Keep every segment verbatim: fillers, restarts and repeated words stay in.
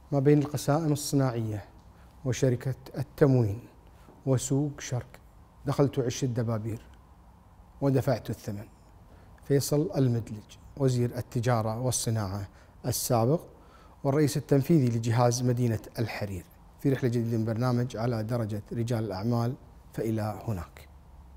ما بين القسائم الصناعية وشركة التموين وسوق شرق. دخلت وعشت الدبابير ودفعت الثمن. فيصل المدلج، وزير التجارة والصناعة السابق والرئيس التنفيذي لجهاز مدينة الحرير، في رحلة جديدة من برنامج على درجة رجال الأعمال. فإلى هناك.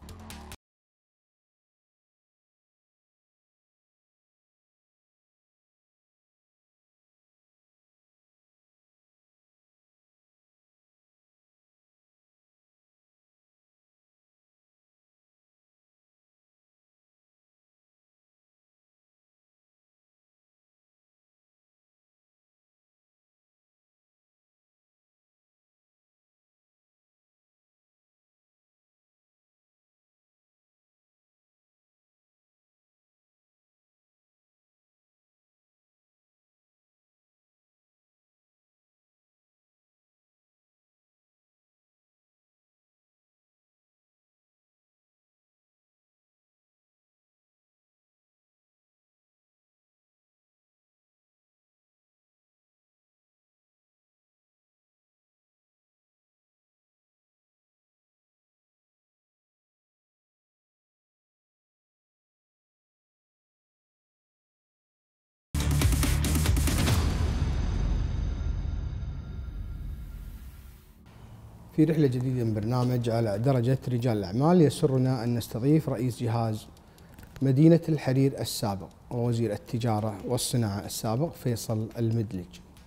في رحلة جديدة من برنامج على درجة رجال الأعمال، يسرنا أن نستضيف رئيس جهاز مدينة الحرير السابق ووزير التجارة والصناعة السابق فيصل المدلج.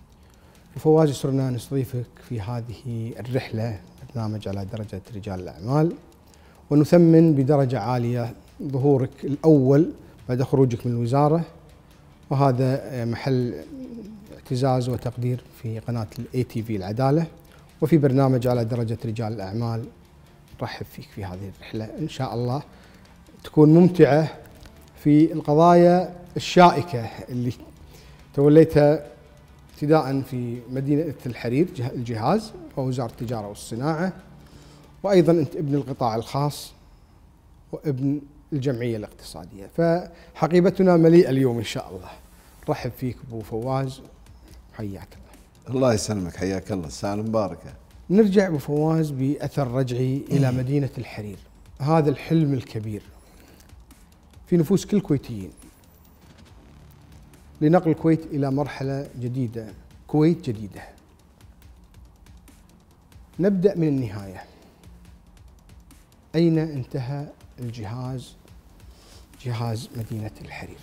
وفواز، يسرنا أن نستضيفك في هذه الرحلة برنامج على درجة رجال الأعمال، ونثمن بدرجة عالية ظهورك الأول بعد خروجك من الوزارة، وهذا محل اعتزاز وتقدير في قناة الاي تي في العدالة وفي برنامج على درجة رجال الأعمال. نرحب فيك في هذه الرحلة، إن شاء الله تكون ممتعة في القضايا الشائكة اللي توليتها ابتداء في مدينة الحرير الجهاز ووزارة التجارة والصناعة، وأيضا أنت ابن القطاع الخاص وابن الجمعية الاقتصادية، فحقيبتنا مليئة اليوم إن شاء الله. نرحب فيك أبو فواز، حياك الله. الله يسلمك، حياك الله، الساعة مباركة. نرجع أبو فواز بأثر رجعي إلى مدينة الحرير، هذا الحلم الكبير في نفوس كل الكويتيين لنقل الكويت إلى مرحلة جديدة، كويت جديدة. نبدأ من النهاية، أين انتهى الجهاز، جهاز مدينة الحرير؟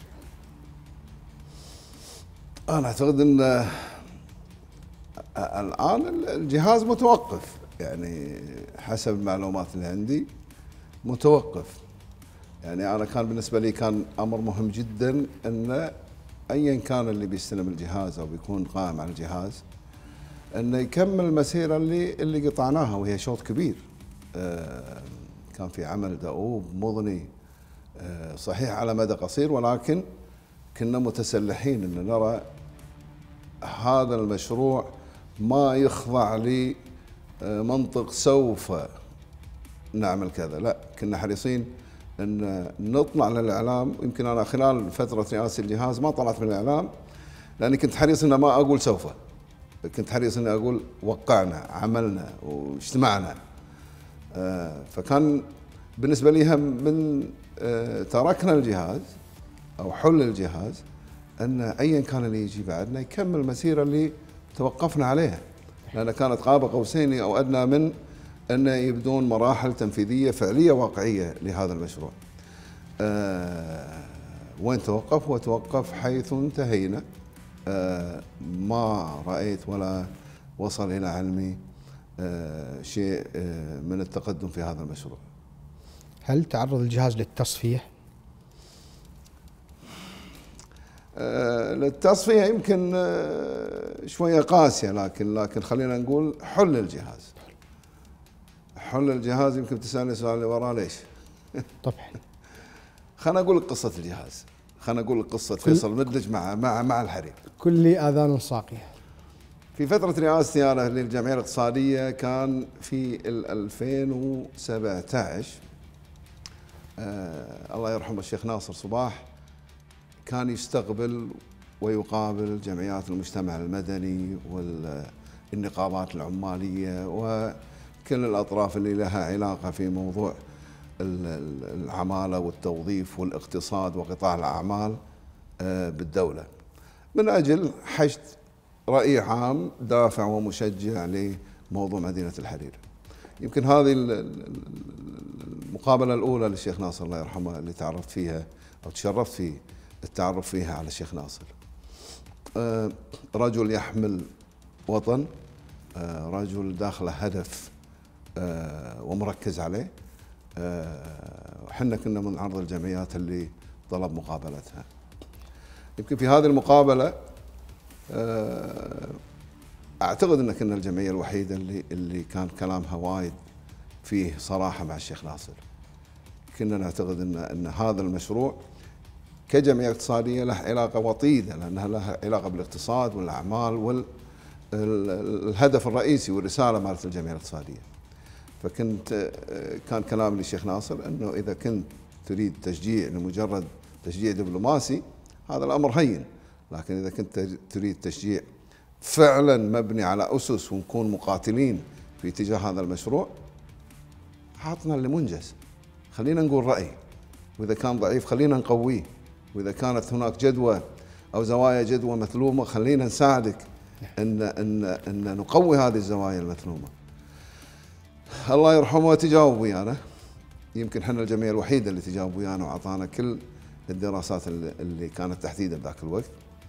أنا أعتقد أن الآن الجهاز متوقف، يعني حسب المعلومات اللي عندي متوقف. يعني أنا كان بالنسبة لي كان أمر مهم جدا أن أيا كان اللي بيستلم الجهاز أو بيكون قائم على الجهاز أنه يكمل المسيرة اللي اللي قطعناها، وهي شوط كبير. آه كان في عمل دؤوب مضني، آه صحيح على مدى قصير، ولكن كنا متسلحين أن نرى هذا المشروع ما يخضع لمنطق سوف نعمل كذا، لا، كنا حريصين ان نطلع للاعلام. يمكن انا خلال فتره رئاسه الجهاز ما طلعت من الاعلام، لاني كنت حريص ان ما اقول سوف، كنت حريص ان اقول وقعنا، عملنا واجتمعنا. فكان بالنسبه لي هم من تركنا الجهاز او حل الجهاز ان ايا كان اللي يجي بعدنا يكمل المسيره اللي توقفنا عليها، لأنها كانت قاب قوسين أو أدنى من أن يبدون مراحل تنفيذية فعلية واقعية لهذا المشروع. أه وين توقف؟ وتوقف حيث انتهينا. أه ما رأيت ولا وصل إلى علمي أه شيء أه من التقدم في هذا المشروع. هل تعرض الجهاز للتصفية؟ أه للتصفية يمكن أه شوية قاسية، لكن لكن خلينا نقول حل الجهاز. حل الجهاز يمكن تسألني السؤال اللي وراه ليش؟ طبعا. خلينا أقول لك قصة الجهاز، خلينا أقول لك قصة فيصل مدلج مع مع مع الحرير. كل آذان صاغية. في فترة رئاستي أنا للجمعية الاقتصادية كان في ألفين وسبعة عشر، آه الله يرحمه الشيخ ناصر صباح كان يستقبل ويقابل جمعيات المجتمع المدني والنقابات العمالية وكل الأطراف اللي لها علاقة في موضوع العمالة والتوظيف والاقتصاد وقطاع الأعمال بالدولة، من أجل حشد رأي عام دافع ومشجع لموضوع مدينة الحرير. يمكن هذه المقابلة الأولى للشيخ ناصر الله يرحمه اللي تعرفت فيها أو تشرفت في التعرف فيها على الشيخ ناصر. رجل يحمل وطن، رجل داخله هدف ومركز عليه. وحنا كنا من عرض الجمعيات اللي طلب مقابلتها. يمكن في هذه المقابلة أعتقد أن كنا الجمعية الوحيدة اللي اللي كان كلامها وايد فيه صراحة مع الشيخ ناصر. كنا نعتقد أن أن هذا المشروع كجمعية اقتصادية له علاقة وطيدة، لأنها لها علاقة بالاقتصاد والأعمال والهدف الرئيسي والرسالة مالت الجمعية الاقتصادية. فكنت كان كلام للشيخ ناصر أنه إذا كنت تريد تشجيع لمجرد تشجيع دبلوماسي هذا الأمر هين، لكن إذا كنت تريد تشجيع فعلا مبني على أسس ونكون مقاتلين في اتجاه هذا المشروع، عطنا اللي منجز، خلينا نقول رأي، وإذا كان ضعيف خلينا نقويه، وإذا كانت هناك جدوى أو زوايا جدوى مثلومة خلينا نساعدك أن أن أن نقوي هذه الزوايا المثلومة. الله يرحمه تجاوب ويانا، يمكن احنا الجمعية الوحيدة اللي تجاوب ويانا وعطانا كل الدراسات اللي كانت تحديدا ذاك الوقت.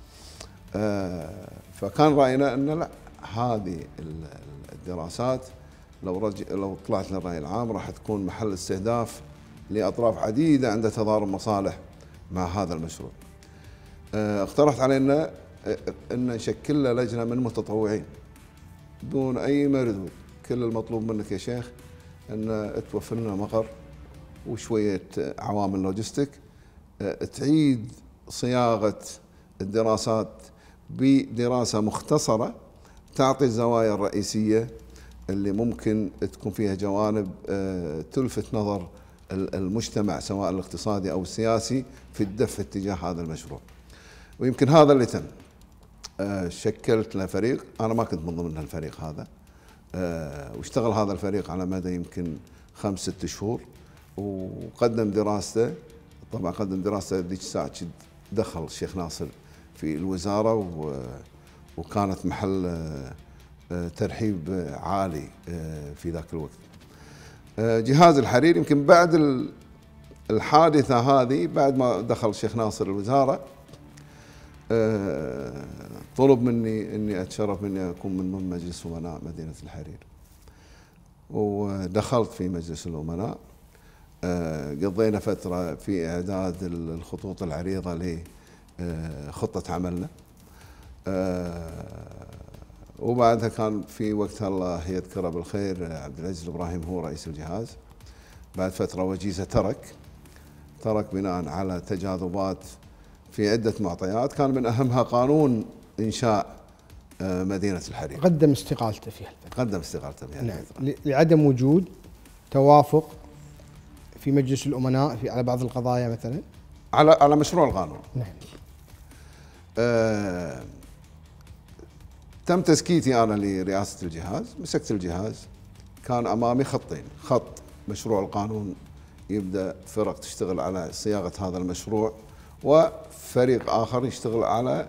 فكان رأينا أن لا، هذه الدراسات لو رج... لو طلعت للرأي العام راح تكون محل استهداف لأطراف عديدة عندها تضارب مصالح مع هذا المشروع. اقترحت علينا أن نشكل له لجنة من متطوعين دون أي مردود. كل المطلوب منك يا شيخ أن توفر لنا مقر وشوية عوامل لوجستيك، تعيد صياغة الدراسات بدراسة مختصرة تعطي الزوايا الرئيسية اللي ممكن تكون فيها جوانب تلفت نظر المجتمع سواء الاقتصادي أو السياسي في الدفع اتجاه هذا المشروع. ويمكن هذا اللي تم. شكلت له فريق، أنا ما كنت من ضمن الفريق هذا، واشتغل هذا الفريق على مدى يمكن خمس ست شهور وقدم دراسته. طبعا قدم دراسته ذيك الساعة دخل الشيخ ناصر في الوزارة وكانت محل ترحيب عالي في ذاك الوقت. جهاز الحرير يمكن بعد الحادثة هذه، بعد ما دخل الشيخ ناصر الوزارة، طلب مني اني اتشرف مني اكون من ضمن مجلس امناء مدينة الحرير، ودخلت في مجلس الامناء. قضينا فترة في اعداد الخطوط العريضة لخطة عملنا، وبعدها كان في وقتها الله يذكره بالخير عبد العزيز الابراهيم هو رئيس الجهاز. بعد فترة وجيزة ترك ترك بناء على تجاذبات في عدة معطيات، كان من أهمها قانون إنشاء مدينة الحرير. قدم استقالته في هالفترة. قدم استقالته في هالفترة. نعم، لعدم وجود توافق في مجلس الأمناء في على بعض القضايا مثلا على على مشروع القانون. نعم. آه تم تسكيتي أنا لرئاسة الجهاز، مسكت الجهاز، كان أمامي خطين: خط مشروع القانون يبدأ فرق تشتغل على صياغة هذا المشروع، وفريق آخر يشتغل على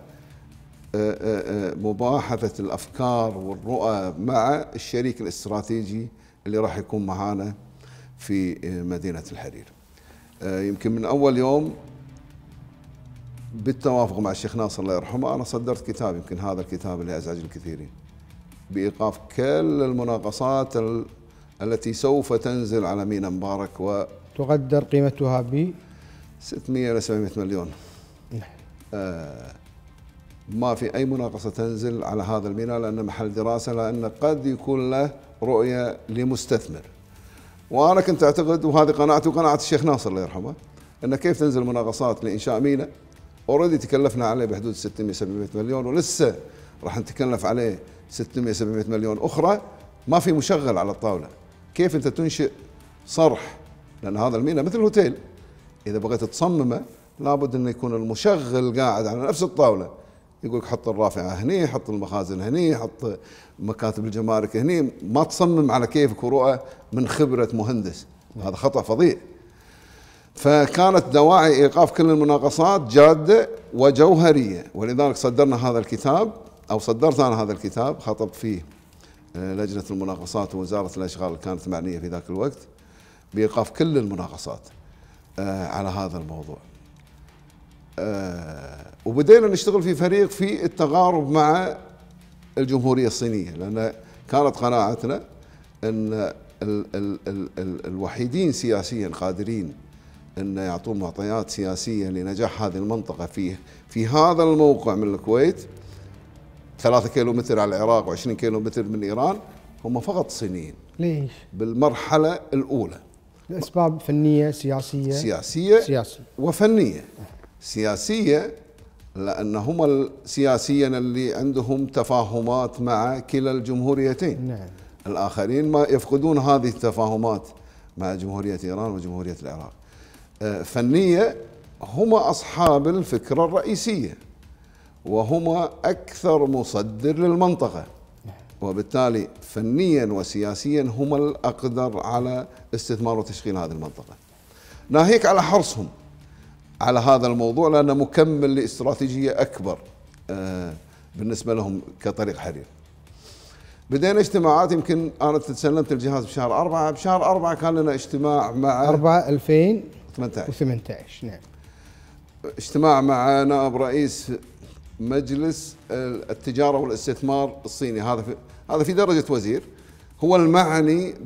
مباحثة الأفكار والرؤى مع الشريك الاستراتيجي اللي راح يكون معانا في مدينة الحرير. يمكن من أول يوم بالتوافق مع الشيخ ناصر الله يرحمه أنا صدرت كتاب، يمكن هذا الكتاب اللي أزعج الكثيرين، بإيقاف كل المناقصات التي سوف تنزل على مينا مبارك، و تقدر قيمتها ب ستمئة إلى سبعمئة مليون. آه ما في أي مناقصة تنزل على هذا الميناء لأنه محل دراسة، لأنه قد يكون له رؤية لمستثمر. وأنا كنت أعتقد، وهذه قناعتي وقناعة الشيخ ناصر الله يرحمه، أنه كيف تنزل مناقصات لإنشاء ميناء أوريدي تكلفنا عليه بحدود ستمئة سبعمئة مليون، ولسه راح نتكلف عليه ستمئة سبعمئة مليون أخرى، ما في مشغل على الطاولة. كيف أنت تنشئ صرح؟ لأن هذا الميناء مثل الهوتيل، إذا بغيت تصممه لابد أن يكون المشغل قاعد على نفس الطاولة يقول لك حط الرافعه هني، حط المخازن هني، حط مكاتب الجمارك هني، ما تصمم على كيفك ورؤى من خبره مهندس. هذا خطا فظيع. فكانت دواعي ايقاف كل المناقصات جاده وجوهريه، ولذلك صدرنا هذا الكتاب، او صدرت انا هذا الكتاب، خطبت فيه لجنه المناقصات ووزاره الاشغال اللي كانت معنيه في ذاك الوقت بايقاف كل المناقصات على هذا الموضوع. وبدينا نشتغل في فريق في التقارب مع الجمهوريه الصينيه، لان كانت قناعتنا ان ال ال ال ال الوحيدين سياسيا قادرين ان يعطون معطيات سياسيه لنجاح هذه المنطقه في في هذا الموقع من الكويت، ثلاثة كيلو متر على العراق وعشرين كيلو متر من ايران، هم فقط صينيين. ليش؟ بالمرحله الاولى. الاسباب فنيه سياسيه؟ سياسيه سياسيه وفنيه. سياسيه لان هم سياسيا اللي عندهم تفاهمات مع كلا الجمهوريتين. نعم. الاخرين ما يفقدون هذه التفاهمات مع جمهوريه ايران وجمهوريه العراق. فنيه، هم اصحاب الفكره الرئيسيه وهم اكثر مصدر للمنطقه، وبالتالي فنيا وسياسيا هم الاقدر على استثمار وتشغيل هذه المنطقه. ناهيك على حرصهم على هذا الموضوع لانه مكمل لاستراتيجيه اكبر بالنسبه لهم كطريق حرير. بدينا اجتماعات، يمكن انا تسلمت الجهاز بشهر أربعة، بشهر أربعة كان لنا اجتماع مع أربعة ألفين وثمانية عشر وثمانية عشر. نعم. اجتماع مع نائب رئيس مجلس التجاره والاستثمار الصيني، هذا في هذا في درجه وزير، هو المعني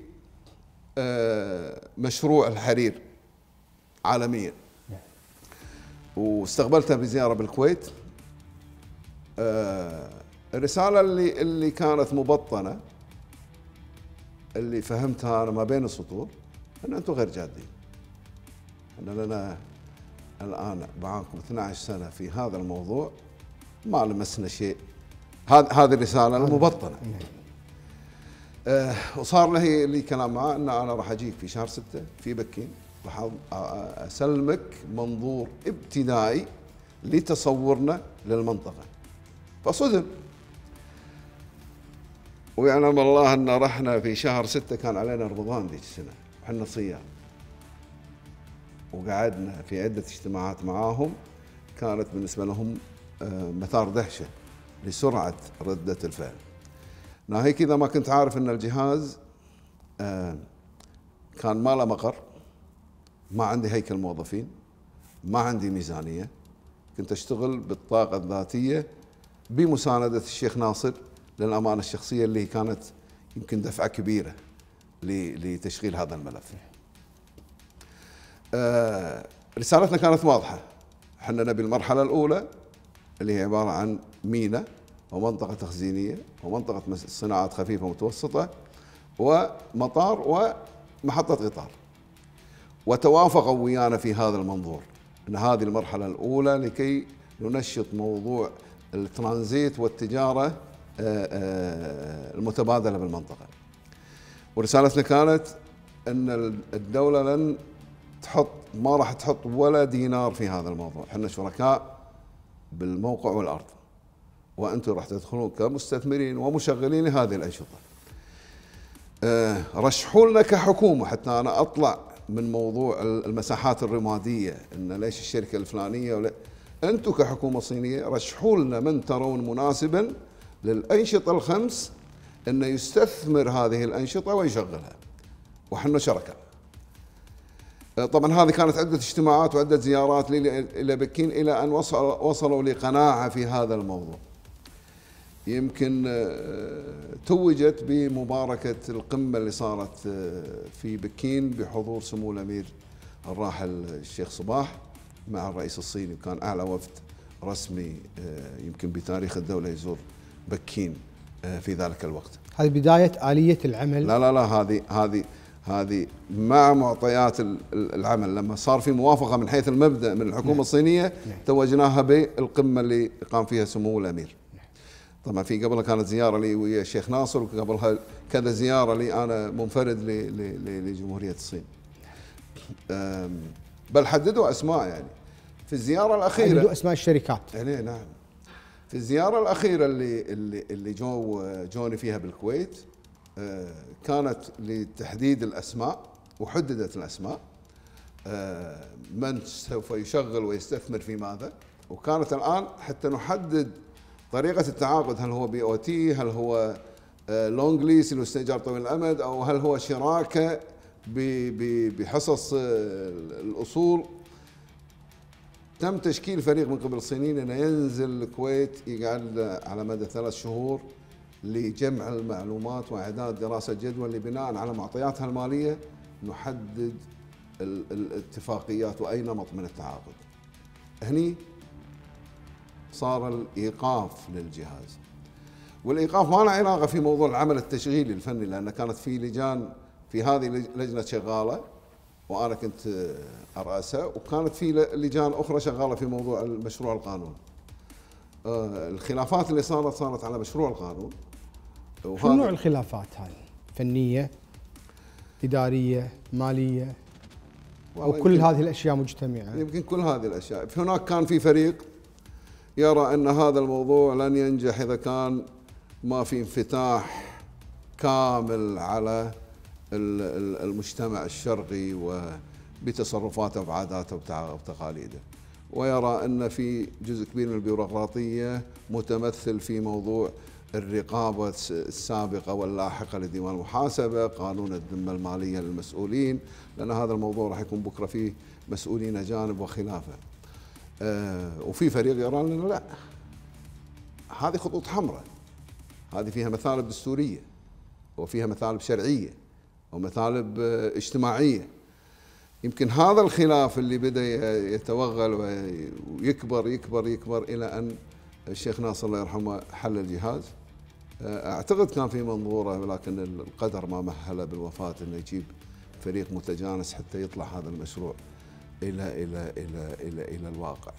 بمشروع الحرير عالميا. واستقبلته بزياره بالكويت. الرساله اللي اللي كانت مبطنه، اللي فهمتها انا ما بين السطور، ان انتم غير جادين. ان لنا الان معاكم اثنتي عشرة سنه في هذا الموضوع، ما لمسنا شيء. هذه هذه الرساله المبطنه. أه وصار له لي كلام معاه ان انا راح اجيك في شهر ستة في بكين، راح اسلمك منظور ابتدائي لتصورنا للمنطقه. فصدم. ويعلم الله ان رحنا في شهر ستة كان علينا رمضان ذيك السنه، وحنا صيام. وقعدنا في عده اجتماعات معاهم، كانت بالنسبه لهم مثار دهشه لسرعه رده الفعل. ناهيك اذا ما كنت عارف ان الجهاز كان ما له مقر، ما عندي هيكل موظفين، ما عندي ميزانيه، كنت اشتغل بالطاقه الذاتيه بمسانده الشيخ ناصر للامانه الشخصيه اللي كانت يمكن دفعه كبيره لتشغيل هذا الملف. آه رسالتنا كانت واضحه، احنا نبي المرحله الاولى اللي هي عباره عن ميناء ومنطقه تخزينيه ومنطقه صناعات خفيفه ومتوسطه ومطار ومحطه قطار. وتوافقوا ويانا في هذا المنظور ان هذه المرحله الاولى لكي ننشط موضوع الترانزيت والتجاره المتبادله بالمنطقه. ورسالتنا كانت ان الدوله لن تحط، ما راح تحط ولا دينار في هذا الموضوع، احنا شركاء بالموقع والارض، وانتم راح تدخلون كمستثمرين ومشغلين لهذه الانشطه. رشحوا لنا كحكومه حتى انا اطلع من موضوع المساحات الرماديه، ان ليش الشركه الفلانيه ولا انتم كحكومه صينيه رشحوا لنا من ترون مناسبا للانشطه الخمس انه يستثمر هذه الانشطه ويشغلها، وحنا شركاء. طبعا هذه كانت عده اجتماعات وعده زيارات لي الى بكين الى ان وصل وصلوا لقناعه في هذا الموضوع. يمكن توجت بمباركه القمه اللي صارت في بكين بحضور سمو الامير الراحل الشيخ صباح مع الرئيس الصيني، وكان اعلى وفد رسمي يمكن بتاريخ الدوله يزور بكين في ذلك الوقت. هذه بدايه اليه العمل؟ لا لا لا هذه هذه هذه مع معطيات العمل، لما صار في موافقه من حيث المبدا من الحكومه نعم. الصينيه نعم. توجناها بالقمه اللي قام فيها سمو الامير. نعم. طبعا في قبلها كانت زياره لي ويا الشيخ ناصر، وقبلها كذا زياره لي انا منفرد لجمهوريه الصين. بل حددوا اسماء يعني في الزياره الاخيره، حددوا اسماء الشركات. يعني نعم. في الزياره الاخيره اللي اللي اللي جو جوني فيها بالكويت، كانت لتحديد الاسماء وحددت الاسماء، من سوف يشغل ويستثمر في ماذا، وكانت الان حتى نحدد طريقه التعاقد، هل هو بي او تي، هل هو لونج ليس اللي هو استئجار طويل الامد، او هل هو شراكه بحصص الاصول. تم تشكيل فريق من قبل الصينيين انه ينزل الكويت يقعد على مدى ثلاث شهور لجمع المعلومات واعداد دراسه جدوى اللي بناء على معطياتها الماليه نحدد الاتفاقيات واي نمط من التعاقد. هني صار الايقاف للجهاز، والايقاف ما له علاقه في موضوع العمل التشغيلي الفني، لان كانت في لجان، في هذه لجنه شغاله وانا كنت اراسها، وكانت في لجان اخرى شغاله في موضوع المشروع القانون. الخلافات اللي صارت صارت على مشروع القانون. شو نوع الخلافات هاي؟ فنيه، اداريه، ماليه، او كل هذه الاشياء مجتمعه؟ يمكن كل هذه الاشياء. هناك كان في فريق يرى ان هذا الموضوع لن ينجح اذا كان ما في انفتاح كامل على المجتمع الشرقي وبتصرفاته وعاداته وتقاليده، ويرى ان في جزء كبير من البيروقراطيه متمثل في موضوع الرقابه السابقه واللاحقه لديوان المحاسبه، قانون الذمه الماليه للمسؤولين، لان هذا الموضوع راح يكون بكره فيه مسؤولين اجانب وخلافه. آه وفي فريق يرى انه لا، هذه خطوط حمراء، هذه فيها مثالب دستوريه وفيها مثالب شرعيه ومثالب اجتماعيه. يمكن هذا الخلاف اللي بدا يتوغل ويكبر يكبر يكبر الى ان الشيخ ناصر الله يرحمه حل الجهاز. اعتقد كان في منظوره، ولكن القدر ما مهله بالوفاه انه يجيب فريق متجانس حتى يطلع هذا المشروع الى الى الى الى الى الواقع.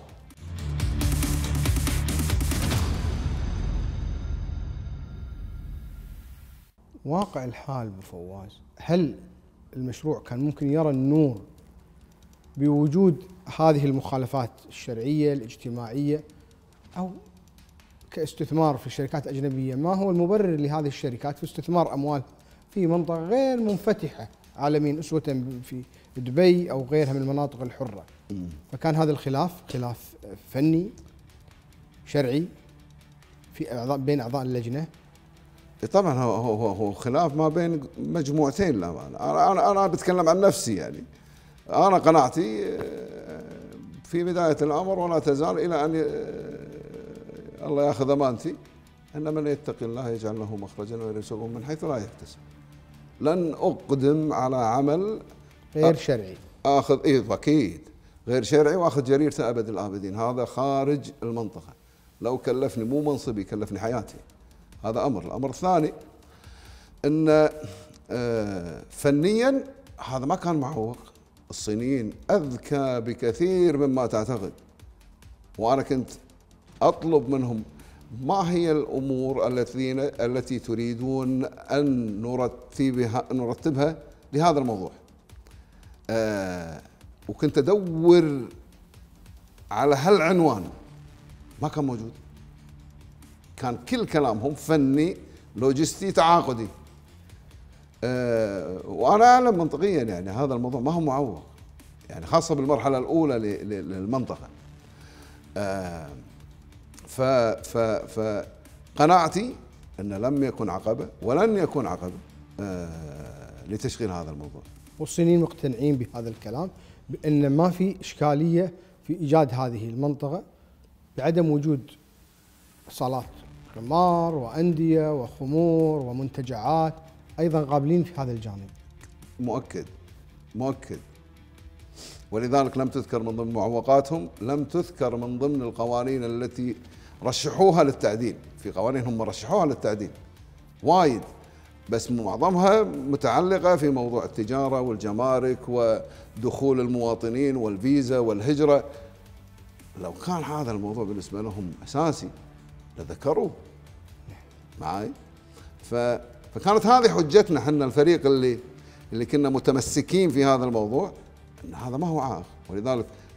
واقع الحال ابو فواز، هل المشروع كان ممكن يرى النور بوجود هذه المخالفات الشرعيه الاجتماعيه، او كاستثمار في شركات اجنبيه؟ ما هو المبرر لهذه الشركات في استثمار اموال في منطقه غير منفتحه عالميا، اسوه في دبي او غيرها من المناطق الحره؟ فكان هذا الخلاف خلاف فني شرعي في اعضاء بين اعضاء اللجنه. طبعا هو هو هو خلاف ما بين مجموعتين. لا انا انا انا بتكلم عن نفسي، يعني انا قناعتي في بدايه الامر ولا تزال الى ان الله ياخذ امانتي ان من يتقي الله يجعل له مخرجا ويرزقه من حيث لا يحتسب. لن اقدم على عمل غير شرعي، اخذ ايه اكيد غير شرعي واخذ جريرته ابد الابدين، هذا خارج المنطقه. لو كلفني مو منصبي كلفني حياتي، هذا امر. الامر الثاني ان فنيا هذا ما كان معوق. الصينيين اذكى بكثير مما تعتقد، وانا كنت اطلب منهم ما هي الامور التي التي تريدون ان نرتبها نرتبها لهذا الموضوع. آه وكنت ادور على هالعنوان، ما كان موجود. كان كل كلامهم فني لوجستي تعاقدي. أه وانا اعلم منطقيا يعني هذا الموضوع ما هو معوق، يعني خاصه بالمرحله الاولى للمنطقه. أه ف ف فقناعتي ان لم يكن عقبه ولن يكون عقبه أه لتشغيل هذا الموضوع. والصينيين مقتنعين بهذا الكلام، بان ما في اشكاليه في ايجاد هذه المنطقه بعدم وجود صالات قمار وانديه وخمور ومنتجعات، ايضا قابلين في هذا الجانب. مؤكد مؤكد ولذلك لم تذكر من ضمن معوقاتهم، لم تذكر من ضمن القوانين التي رشحوها للتعديل. في قوانين هم رشحوها للتعديل وايد، بس معظمها متعلقه في موضوع التجاره والجمارك ودخول المواطنين والفيزا والهجره. لو كان هذا الموضوع بالنسبه لهم اساسي لذكروه معي. فكانت هذه حجتنا احنا الفريق اللي اللي كنا متمسكين في هذا الموضوع، ان هذا ما هو عائق. ولذلك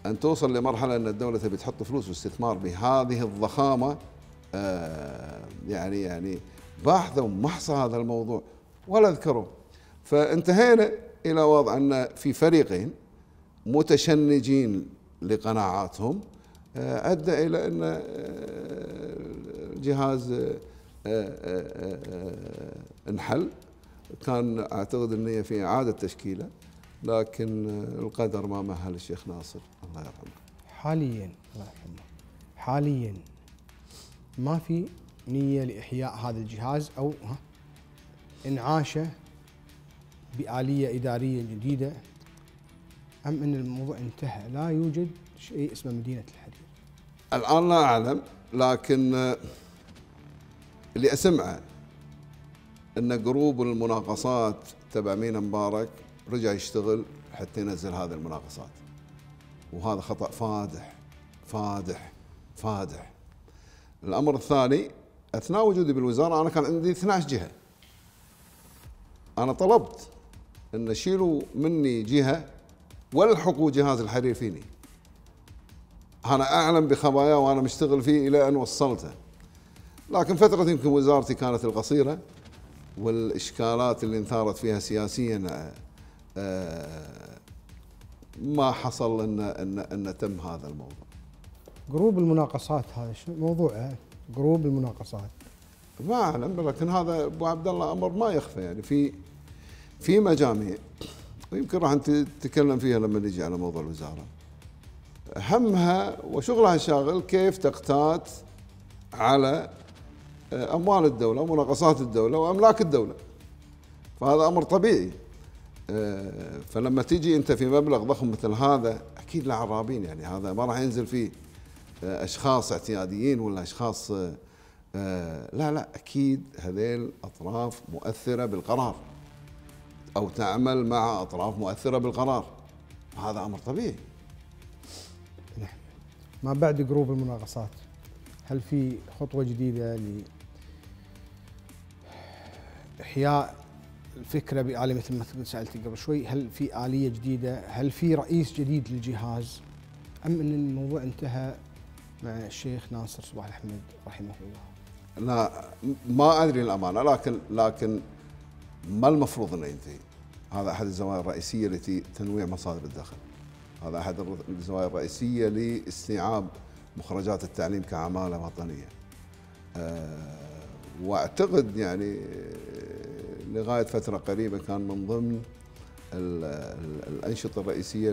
ان توصل لمرحله ان الدوله تبي تحط فلوس واستثمار بهذه الضخامه، آه يعني يعني باحثوا ومحصوا هذا الموضوع ولا ذكروا. فانتهينا الى وضع ان في فريقين متشنجين لقناعاتهم، آه ادى الى ان آه الجهاز آه آه آه انحل. كان اعتقد النيه في اعاده تشكيله، لكن القدر ما مهل الشيخ ناصر الله يرحمه. حاليا الله يرحمه حاليا ما في نية لإحياء هذا الجهاز أو إنعاشه بآلية إدارية جديدة، أم أن الموضوع انتهى لا يوجد شيء اسمه مدينة الحرير؟ الآن لا أعلم، لكن اللي أسمعه أن جروب المناقصات تبع مينا مبارك رجع يشتغل حتى ينزل هذه المناقصات، وهذا خطأ فادح فادح فادح. الأمر الثاني، أثناء وجودي بالوزارة أنا كان عندي اثنتي عشرة جهة. أنا طلبت أن يشيلوا مني جهة والحقوا جهاز الحرير فيني. أنا أعلم بخباياه وأنا مشتغل فيه إلى أن وصلته، لكن فترة يمكن وزارتي كانت القصيرة والإشكالات اللي انثارت فيها سياسيا ما حصل أن أن أن تم هذا الموضوع. جروب المناقصات هذا شو موضوعه؟ جروب المناقصات ما أعلم، لكن هذا أبو عبد الله أمر ما يخفى. يعني في في مجاميع ويمكن راح نتكلم فيها لما نجي على موضوع الوزارة، همها وشغلها الشاغل كيف تقتات على أموال الدولة ومناقصات الدولة وأملاك الدولة. فهذا أمر طبيعي. فلما تيجي أنت في مبلغ ضخم مثل هذا أكيد له عرابين، يعني هذا ما راح ينزل فيه أشخاص اعتياديين ولا أشخاص، لا لا أكيد هذيل أطراف مؤثرة بالقرار أو تعمل مع أطراف مؤثرة بالقرار. هذا أمر طبيعي. ما بعد جروب المناقصات هل في خطوة جديدة لإحياء الفكرة بآلية مثل ما سألتي قبل شوي؟ هل في آلية جديدة؟ هل في رئيس جديد للجهاز؟ أم أن الموضوع انتهى مع الشيخ ناصر صباح الأحمد رحمه الله؟ لا ما أدري الأمانة، لكن لكن ما المفروض أنه ينتهي. هذا أحد الزوايا الرئيسية التي تنويع مصادر الدخل. هذا أحد الزوايا الرئيسية لاستيعاب مخرجات التعليم كعمالة وطنية. أه واعتقد يعني لغاية فترة قريبة كان من ضمن الأنشطة الرئيسية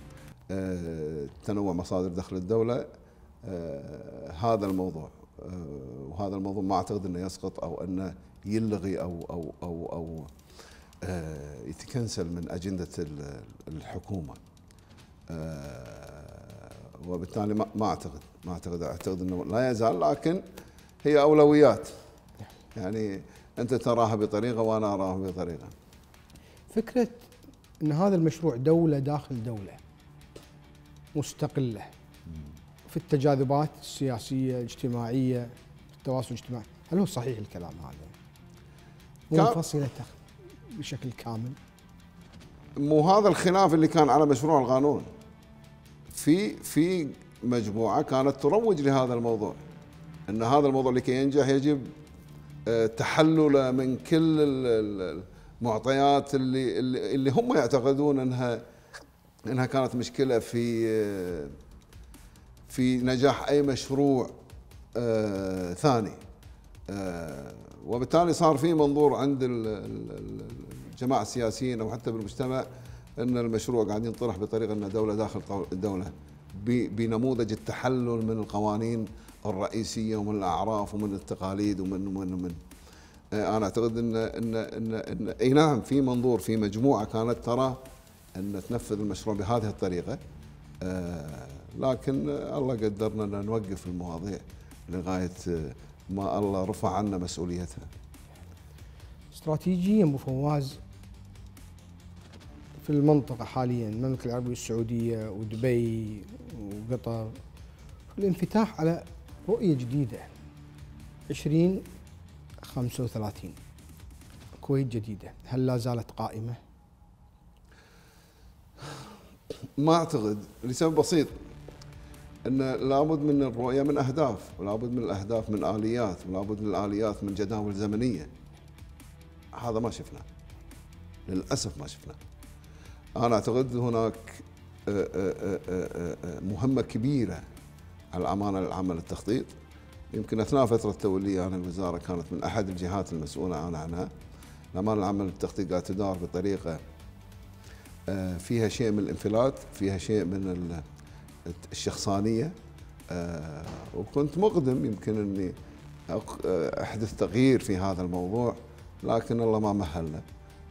لتنوع مصادر دخل الدولة أه هذا الموضوع. أه وهذا الموضوع ما أعتقد أنه يسقط أو أنه يلغي أو أو أو أو أه يتكنسل من أجندة الحكومة. أه وبالتالي ما ما اعتقد ما اعتقد اعتقد انه لا يزال، لكن هي اولويات. يعني انت تراها بطريقه وانا اراها بطريقه. فكره ان هذا المشروع دوله داخل دوله مستقله في التجاذبات السياسيه الاجتماعيه في التواصل الاجتماعي، هل هو صحيح الكلام هذا؟ منفصله بشكل كامل؟ مو هذا الخلاف اللي كان على مشروع القانون. في في مجموعة كانت تروج لهذا الموضوع، أن هذا الموضوع لكي ينجح يجب تحلله من كل المعطيات اللي اللي هم يعتقدون أنها أنها كانت مشكلة في في نجاح أي مشروع ثاني. وبالتالي صار في منظور عند الجماعة السياسيين أو حتى بالمجتمع أن المشروع قاعد ينطرح بطريقة أن دولة داخل الدولة بنموذج التحلل من القوانين الرئيسية ومن الأعراف ومن التقاليد ومن ومن ومن أنا أعتقد أن أن أن, إن أي نعم في منظور في مجموعة كانت ترى أن تنفذ المشروع بهذه الطريقة، لكن الله قدرنا أن نوقف المواضيع لغاية ما الله رفع عنا مسؤوليتها. استراتيجيا أبو فواز في المنطقة حاليا المملكة العربية السعودية ودبي وقطر الانفتاح على رؤية جديدة عشرين خمسة وثلاثين كويت جديدة، هل لا زالت قائمة؟ ما اعتقد لسبب بسيط، ان لابد من الرؤيه من اهداف، ولابد من الاهداف من اليات، ولابد من الاليات من جداول زمنيه. هذا ما شفناه للاسف، ما شفناه. انا اعتقد هناك مهمه كبيره على الامانه العامه للتخطيط. يمكن اثناء فتره تولي انا الوزاره كانت من احد الجهات المسؤوله انا عنها. الامانه العامه للتخطيط قاعده تدار بطريقه فيها شيء من الانفلات، فيها شيء من الشخصانيه، وكنت مقدم يمكن اني احدث تغيير في هذا الموضوع، لكن الله ما مهلنا.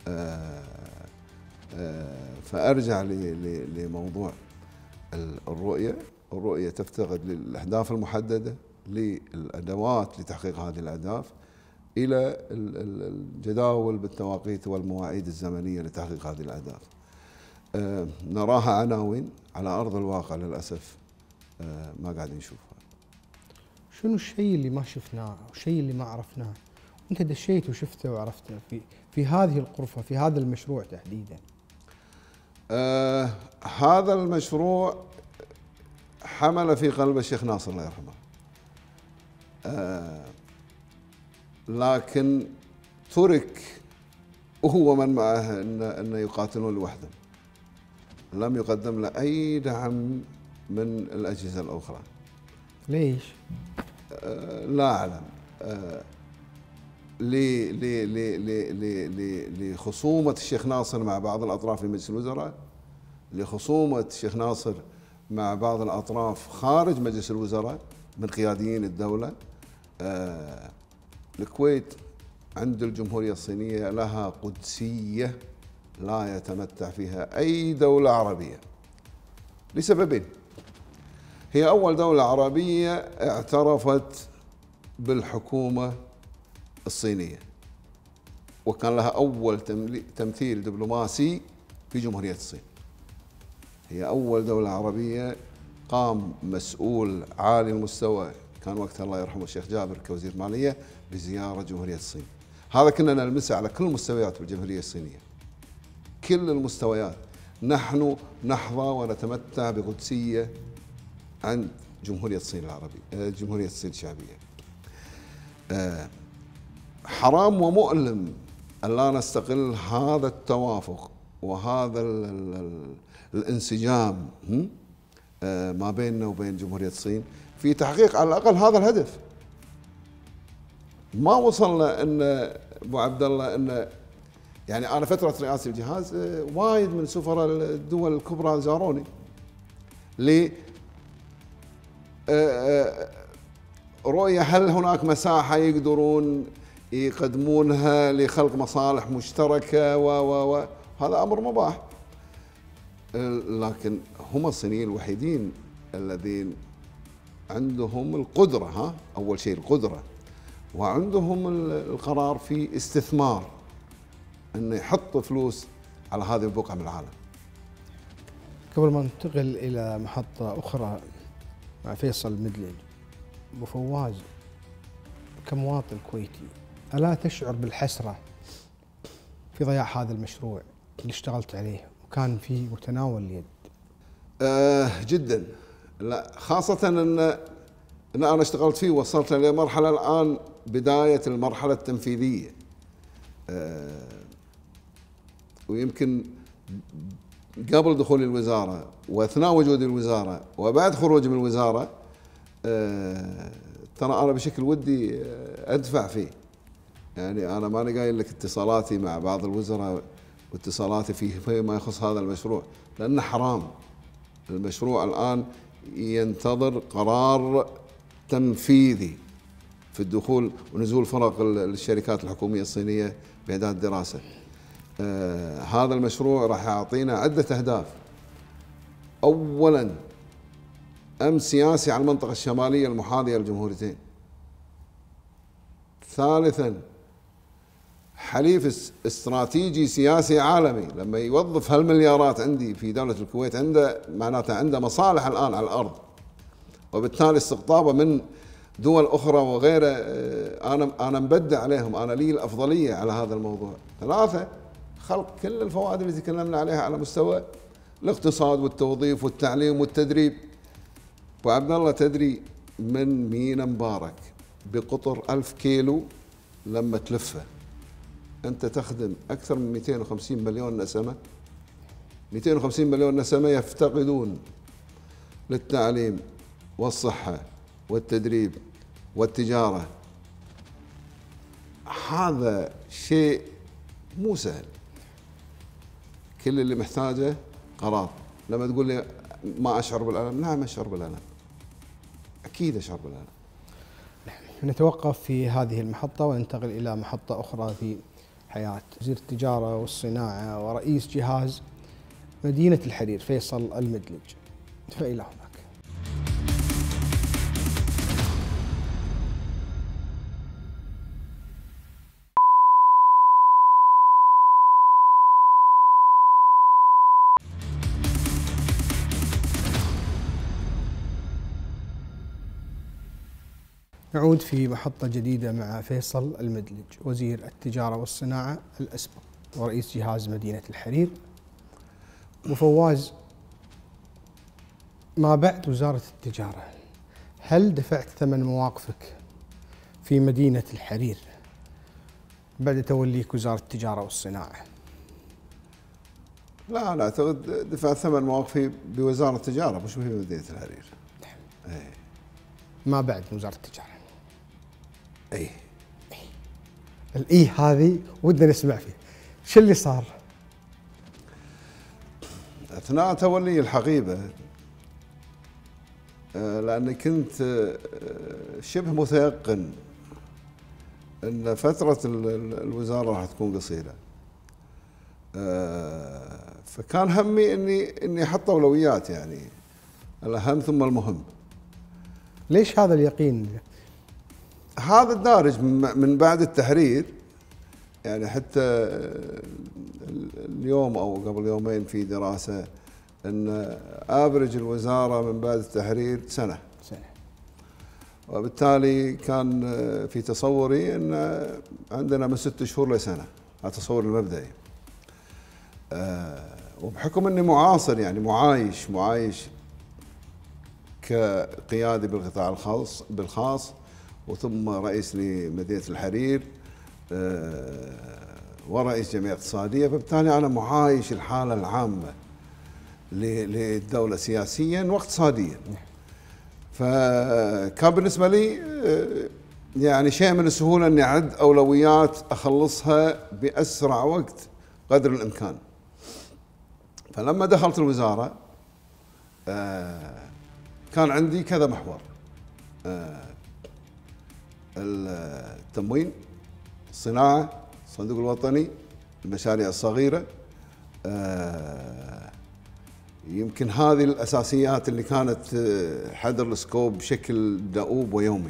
فارجع لموضوع الرؤيه. الرؤيه تفتقد للاهداف المحدده، للادوات لتحقيق هذه الاهداف، الى الجداول بالتواقيت والمواعيد الزمنيه لتحقيق هذه الاهداف. نراها عناوين، على ارض الواقع للاسف ما قاعدين نشوفها. شنو الشيء اللي ما شفناه، والشيء اللي ما عرفناه؟ انت دشيت وشفته وعرفته في في هذه الغرفه، في هذا المشروع تحديدا. آه هذا المشروع حمل في قلب الشيخ ناصر الله يرحمه. آه لكن ترك وهو من معه ان ان يقاتلون لوحدهم. لم يقدم له اي دعم من الاجهزه الاخرى. ليش؟ آه لا اعلم. آه لخصومة الشيخ ناصر مع بعض الأطراف في مجلس الوزراء، لخصومة الشيخ ناصر مع بعض الأطراف خارج مجلس الوزراء من قياديين الدولة. آه الكويت عند الجمهورية الصينية لها قدسية لا يتمتع فيها أي دولة عربية لسببين. هي أول دولة عربية اعترفت بالحكومة الصينية، وكان لها أول تمثيل دبلوماسي في جمهورية الصين. هي أول دولة عربية قام مسؤول عالي المستوى، كان وقتها الله يرحمه الشيخ جابر كوزير مالية، بزيارة جمهورية الصين. هذا كنا نلمسه على كل المستويات بالجمهورية الصينية، كل المستويات. نحن نحظى ونتمتع بقدسية عند جمهورية الصين العربية، جمهورية الصين الشعبية. حرام ومؤلم أن لا نستغل هذا التوافق وهذا ال ال الانسجام ما بيننا وبين جمهورية الصين في تحقيق على الأقل هذا الهدف. ما وصلنا أن أبو عبد الله أن يعني أنا فترة رئاسة الجهاز وايد من سفراء الدول الكبرى زاروني ل رؤية هل هناك مساحة يقدرون يقدمونها لخلق مصالح مشتركة و و و هذا أمر مباح. لكن هم الصينيين الوحيدين الذين عندهم القدرة، ها أول شيء القدرة، وعندهم القرار في استثمار أنه يحط فلوس على هذه البقعة من العالم. قبل ما ننتقل إلى محطة أخرى مع فيصل المدلج، أبو فواز كمواطن كويتي ألا تشعر بالحسرة في ضياع هذا المشروع اللي اشتغلت عليه وكان في متناول اليد؟ آه جدا. لا خاصة أن أن أنا اشتغلت فيه وصلت لمرحلة الآن بداية المرحلة التنفيذية. آه ويمكن قبل دخول الوزارة وأثناء وجود الوزارة وبعد خروجي من الوزارة آه ترى أنا بشكل ودي أدفع فيه. يعني أنا ماني قايل لك اتصالاتي مع بعض الوزراء واتصالاتي فيه فيما يخص هذا المشروع، لأنه حرام. المشروع الآن ينتظر قرار تنفيذي في الدخول ونزول فرق الشركات الحكومية الصينية بإعداد الدراسة. آه هذا المشروع راح يعطينا عدة أهداف. أولاً أمن سياسي على المنطقة الشمالية المحاذية للجمهوريتين. ثالثاً حليف استراتيجي سياسي عالمي. لما يوظف هالمليارات عندي في دولة الكويت عنده معناته عنده مصالح الآن على الأرض، وبالتالي استقطابه من دول أخرى وغيره أنا أنا مبدع عليهم، أنا لي الأفضلية على هذا الموضوع. ثلاثة خلق كل الفوائد اللي تكلمنا عليها على مستوى الاقتصاد والتوظيف والتعليم والتدريب. ابو عبد الله، تدري من مينا مبارك بقطر ألف كيلو لما تلفه انت تخدم اكثر من مئتين وخمسين مليون نسمه. مئتين وخمسين مليون نسمه يفتقدون للتعليم والصحه والتدريب والتجاره. هذا شيء مو سهل، كل اللي محتاجه قرار. لما تقول لي ما اشعر بالالم، نعم اشعر بالالم، اكيد اشعر بالالم. نتوقف في هذه المحطة وننتقل إلى محطة أخرى في حياة وزير التجارة والصناعة ورئيس جهاز مدينة الحرير فيصل المدلج، فإلى هناك. نعود في محطة جديدة مع فيصل المدلج وزير التجارة والصناعة الأسبق ورئيس جهاز مدينة الحرير. أبو فواز، ما بعد وزارة التجارة، هل دفعت ثمن مواقفك في مدينة الحرير بعد توليك وزارة التجارة والصناعة؟ لا، أنا أعتقد دفعت ثمن مواقفي بوزارة التجارة مش في مدينة الحرير. أي. ما بعد وزارة التجارة. اي اي الاي هذه ودنا نسمع فيها، شو اللي صار؟ اثناء تولي الحقيبه، لاني كنت شبه متيقن ان فتره الوزاره راح تكون قصيره، فكان همي اني اني احط اولويات، يعني الاهم ثم المهم. ليش هذا اليقين؟ هذا الدارج من بعد التحرير، يعني حتى اليوم او قبل يومين في دراسه ان افرج الوزاره من بعد التحرير سنه سنه، وبالتالي كان في تصوري ان عندنا من ست شهور لسنه، هذا تصوري المبدئي. وبحكم اني معاصر، يعني معايش معايش كقيادي بالقطاع الخاص بالخاص وثم رئيس لمدينة الحرير ورئيس جمعية اقتصادية، فبالتالي أنا معايش الحالة العامة للدولة سياسيا واقتصاديا. فكان بالنسبة لي يعني شيء من السهولة أني أعد أولويات أخلصها بأسرع وقت قدر الإمكان. فلما دخلت الوزارة كان عندي كذا محور: التموين، الصناعة، الصندوق الوطني، المشاريع الصغيرة. يمكن هذه الأساسيات اللي كانت حدر السكوب بشكل دؤوب ويومي.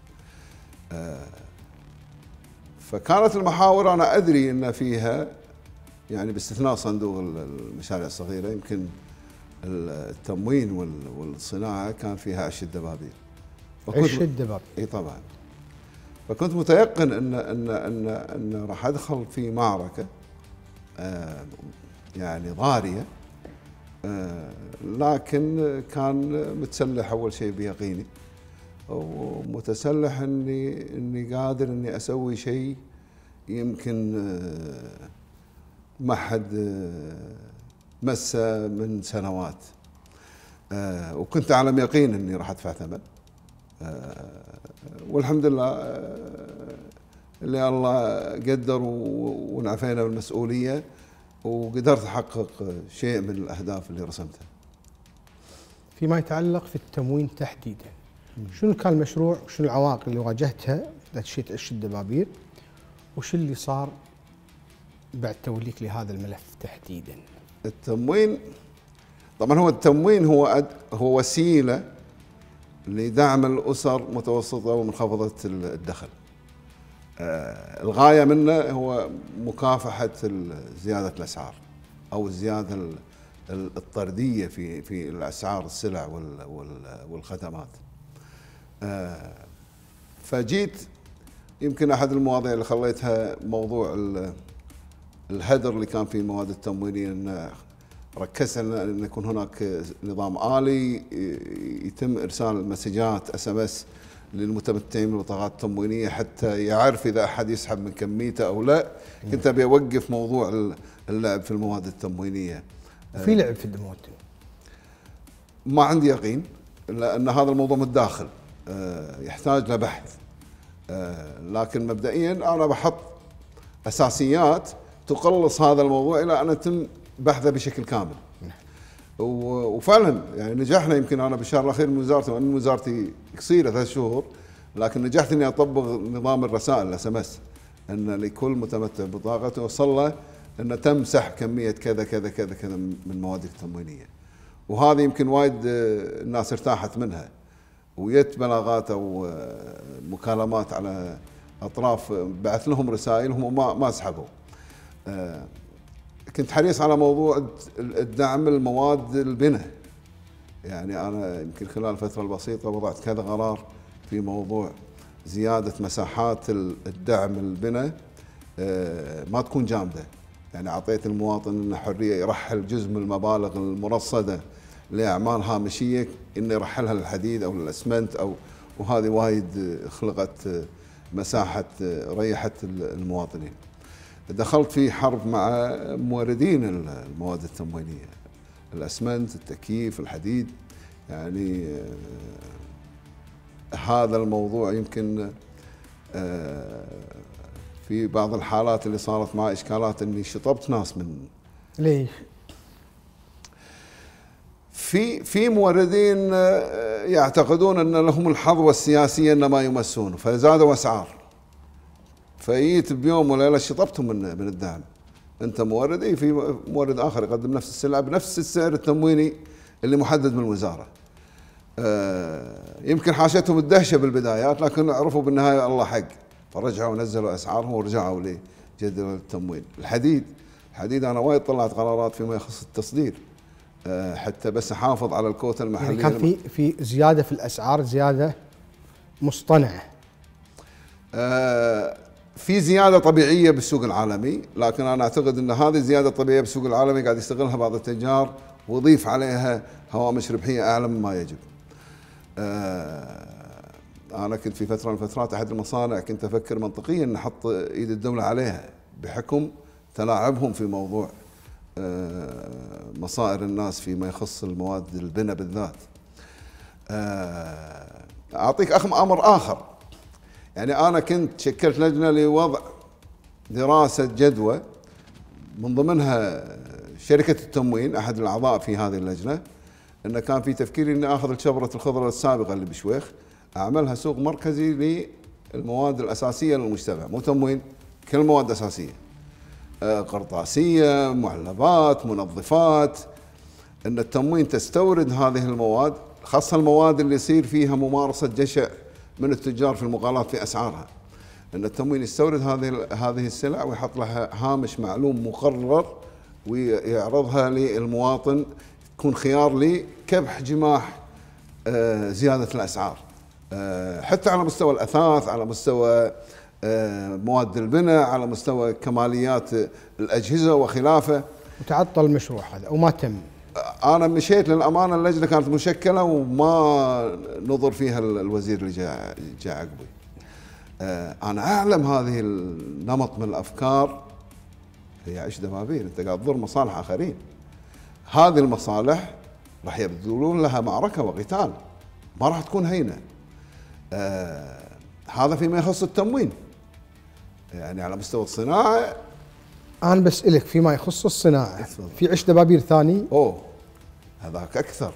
فكانت المحاور أنا أدري أن فيها، يعني باستثناء صندوق المشاريع الصغيرة، يمكن التموين والصناعة كان فيها عش الدبابير. عش الدبابير. اي طبعا. فكنت متيقن ان ان ان ان راح ادخل في معركه آه يعني ضاريه، آه لكن كان متسلح اول شيء بيقيني، ومتسلح اني اني قادر اني اسوي شيء يمكن آه ما حد آه مسه من سنوات. آه وكنت اعلم يقين اني راح ادفع ثمن. آه والحمد لله آه اللي الله قدر ونعفينا بالمسؤوليه، وقدرت احقق شيء من الاهداف اللي رسمتها. فيما يتعلق في التموين تحديدا، شنو كان المشروع وشنو العوائق اللي واجهتها دشيت عش الدبابير، وش اللي صار بعد توليك لهذا الملف تحديدا؟ التموين طبعا، هو التموين هو هو وسيله لدعم الاسر متوسطه ومنخفضه الدخل. آه الغايه منه هو مكافحه زياده الاسعار او الزياده الطرديه في في الاسعار السلع والخدمات. آه فجيت يمكن احد المواضيع اللي خليتها موضوع الهدر اللي كان في المواد التموينيه، ان ركزنا ان يكون هناك نظام آلي يتم ارسال مسجات اس ام اس للمتمتعين بالبطاقات التموينيه حتى يعرف اذا احد يسحب من كميته او لا. كنت ابي اوقف موضوع اللعب في المواد التموينيه. في لعب في المواد؟ ما عندي يقين، لان هذا الموضوع متداخل يحتاج لبحث، لكن مبدئيا انا بحط اساسيات تقلص هذا الموضوع الى ان يتم بحثه بشكل كامل. وفعلا يعني نجحنا. يمكن انا بالشهر الاخير من وزارتي، وان وزارتي قصيره ثلاث شهور، لكن نجحت اني اطبق نظام الرسائل الاس ام اس، ان لكل متمتع ببطاقه توصل له ان تم سحب كميه كذا كذا كذا كذا من موادك التموينيه. وهذه يمكن وايد الناس ارتاحت منها، ويت بلاغات او مكالمات على اطراف بعث لهم رسائلهم وما ما سحبوا. كنت حريص على موضوع الدعم المواد البناء. يعني انا يمكن خلال الفتره البسيطه وضعت كذا قرار في موضوع زياده مساحات الدعم البناء ما تكون جامده. يعني اعطيت المواطن انه حريه يرحل جزء من المبالغ المرصده لاعمال هامشيه انه يرحلها للحديد او للاسمنت او، وهذه وايد خلقت مساحه ريحت المواطنين. دخلت في حرب مع موردين المواد التموينيه، الاسمنت، التكييف، الحديد. يعني هذا الموضوع يمكن في بعض الحالات اللي صارت معي اشكالات اني شطبت ناس من. ليش؟ في في موردين يعتقدون ان لهم الحظوه السياسيه انما يمسون فزادوا اسعار، فجيت بيوم وليله شطبتهم من من الدعم. انت مورد، اي في مورد اخر يقدم نفس السلعه بنفس السعر التمويني اللي محدد من الوزاره. آه يمكن حاشتهم الدهشه بالبدايات، لكن عرفوا بالنهايه الله حق، فرجعوا ونزلوا اسعارهم ورجعوا لجدول التموين. الحديد، الحديد انا وايد طلعت قرارات فيما يخص التصدير آه حتى بس احافظ على الكوتا المحليه. يعني كان في في زياده في الاسعار، زياده مصطنعه. آه في زياده طبيعيه بالسوق العالمي، لكن انا اعتقد ان هذه الزياده الطبيعيه بالسوق العالمي قاعد يستغلها بعض التجار ويضيف عليها هوامش ربحيه اعلى مما يجب. آه انا كنت في فتره من الفترات احد المصانع كنت افكر منطقيا ان احط ايد الدوله عليها بحكم تلاعبهم في موضوع آه مصائر الناس فيما يخص المواد البناء بالذات. آه اعطيك امر اخر. يعني أنا كنت شكلت لجنة لوضع دراسة جدوى من ضمنها شركة التموين أحد الأعضاء في هذه اللجنة، أنه كان في تفكيري أني آخذ شبرة الخضرة السابقة اللي بشويخ أعملها سوق مركزي للمواد الأساسية للمجتمع، مو تموين، كل مواد أساسية، قرطاسية، معلبات، منظفات. أن التموين تستورد هذه المواد، خاصة المواد اللي يصير فيها ممارسة جشع من التجار في المقاولات في اسعارها. ان التموين يستورد هذه هذه السلع ويحط لها هامش معلوم مقرر ويعرضها للمواطن، تكون خيار لكبح جماح زياده الاسعار، حتى على مستوى الاثاث، على مستوى مواد البناء، على مستوى كماليات الاجهزه وخلافه. وتعطل المشروع هذا وما تم. انا مشيت للامانه، اللجنه كانت مشكله وما نظر فيها الوزير اللي جاء جاء عقبي. انا اعلم هذه النمط من الافكار هي عيش دبابين، انت قاعد تضر مصالح اخرين. هذه المصالح راح يبذلون لها معركه وقتال، ما راح تكون هينه. آه هذا فيما يخص التموين. يعني على مستوى الصناعه انا بسالك فيما يخص الصناعه، في عيش دبابير ثاني؟ اوه هذاك اكثر.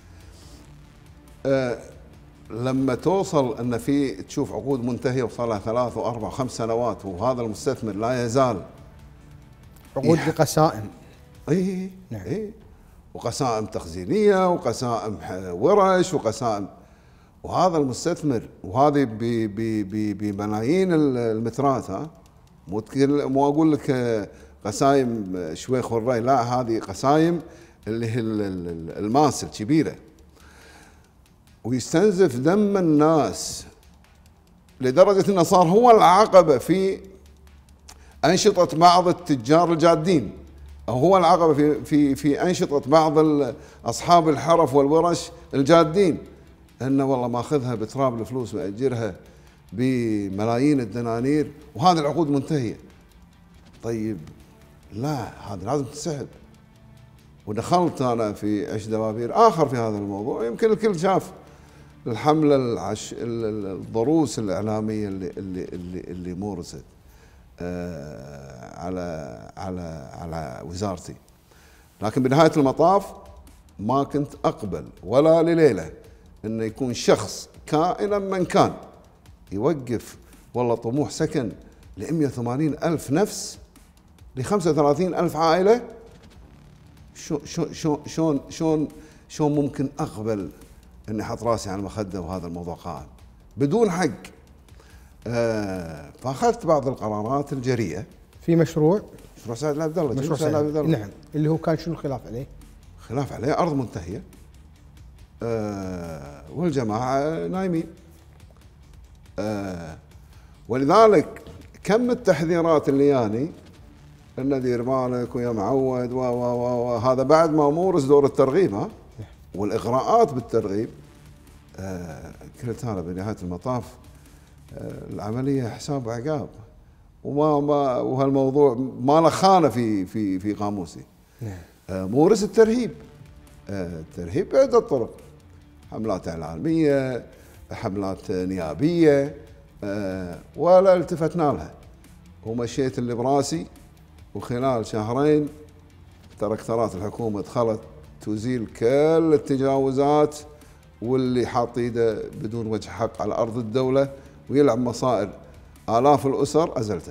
أه لما توصل ان في تشوف عقود منتهيه وصار لها ثلاث واربع وخمس سنوات وهذا المستثمر لا يزال عقود بقسائم. اي نعم. اي وقسائم تخزينيه وقسائم ورش وقسائم، وهذا المستثمر وهذه بملايين المترات. ها مو مو اقول لك قسايم شويخ والري، لا هذه قسايم اللي هي الماسل كبيره، ويستنزف دم الناس لدرجه انه صار هو العقبه في انشطه بعض التجار الجادين هو العقبة في في في أنشطة بعض أصحاب الحرف والورش الجادين، أنه والله ماخذها بتراب الفلوس وأجرها بملايين الدنانير وهذه العقود منتهية. طيب لا، هذا لازم تنسحب. ودخلت أنا في عش دبابير آخر في هذا الموضوع، يمكن الكل شاف الحملة العش الضروس الإعلامية اللي اللي اللي, اللي مورست آه على على على وزارتي. لكن بنهاية المطاف ما كنت أقبل ولا لليلة إنه يكون شخص كائنا من كان يوقف والله طموح سكن ل مئة وثمانين ألف نفس ل خمسة وثلاثين ألف عائلة. شو شو شو شلون شلون شلون ممكن أقبل إني أحط راسي على المخدة وهذا الموضوع قائم بدون حق؟ آه فأخذت بعض القرارات الجريئة في مشروع مشروع سعد العبد الله. مشروع سعد العبد الله، نعم، اللي هو كان شنو الخلاف عليه؟ خلاف عليه أرض منتهية آه والجماعة نايمين. آه ولذلك كم التحذيرات اللي يعني إن دير بالك ويا معود و و و هذا بعد ما مورس دور الترغيب ها والإغراءات بالترغيب. آه قلت أنا بنهاية المطاف آه العملية حساب وعقاب، وما ما وهالموضوع ما له خانة في في في قاموسي. آه مورس الترهيب، آه الترهيب بعدة طرق، حملات إعلامية، حملات نيابية، آه ولا التفتنا لها ومشيت اللي براسي. وخلال شهرين تركترات الحكومة دخلت تزيل كل التجاوزات، واللي حاط ايده بدون وجه حق على أرض الدولة ويلعب مصائر آلاف الأسر أزلته.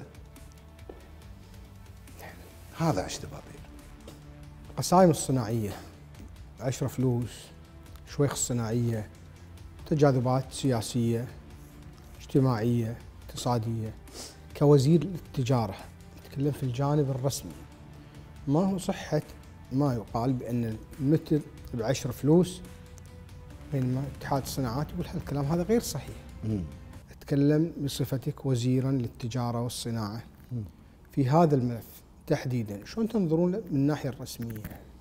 هذا عش دبابير. قسايم الصناعية، عشرة فلوس، شويخ الصناعية، تجاذبات سياسية اجتماعية اقتصادية. كوزير التجارة نتكلم في الجانب الرسمي، ما هو صحة ما يقال بأن المتر بعشرة فلوس، بينما اتحاد الصناعات يقول هالكلام هذا غير صحيح. م. أتكلم بصفتك وزيرا للتجارة والصناعة م. في هذا الملف تحديدا، شلون تنظرون من الناحية الرسمية؟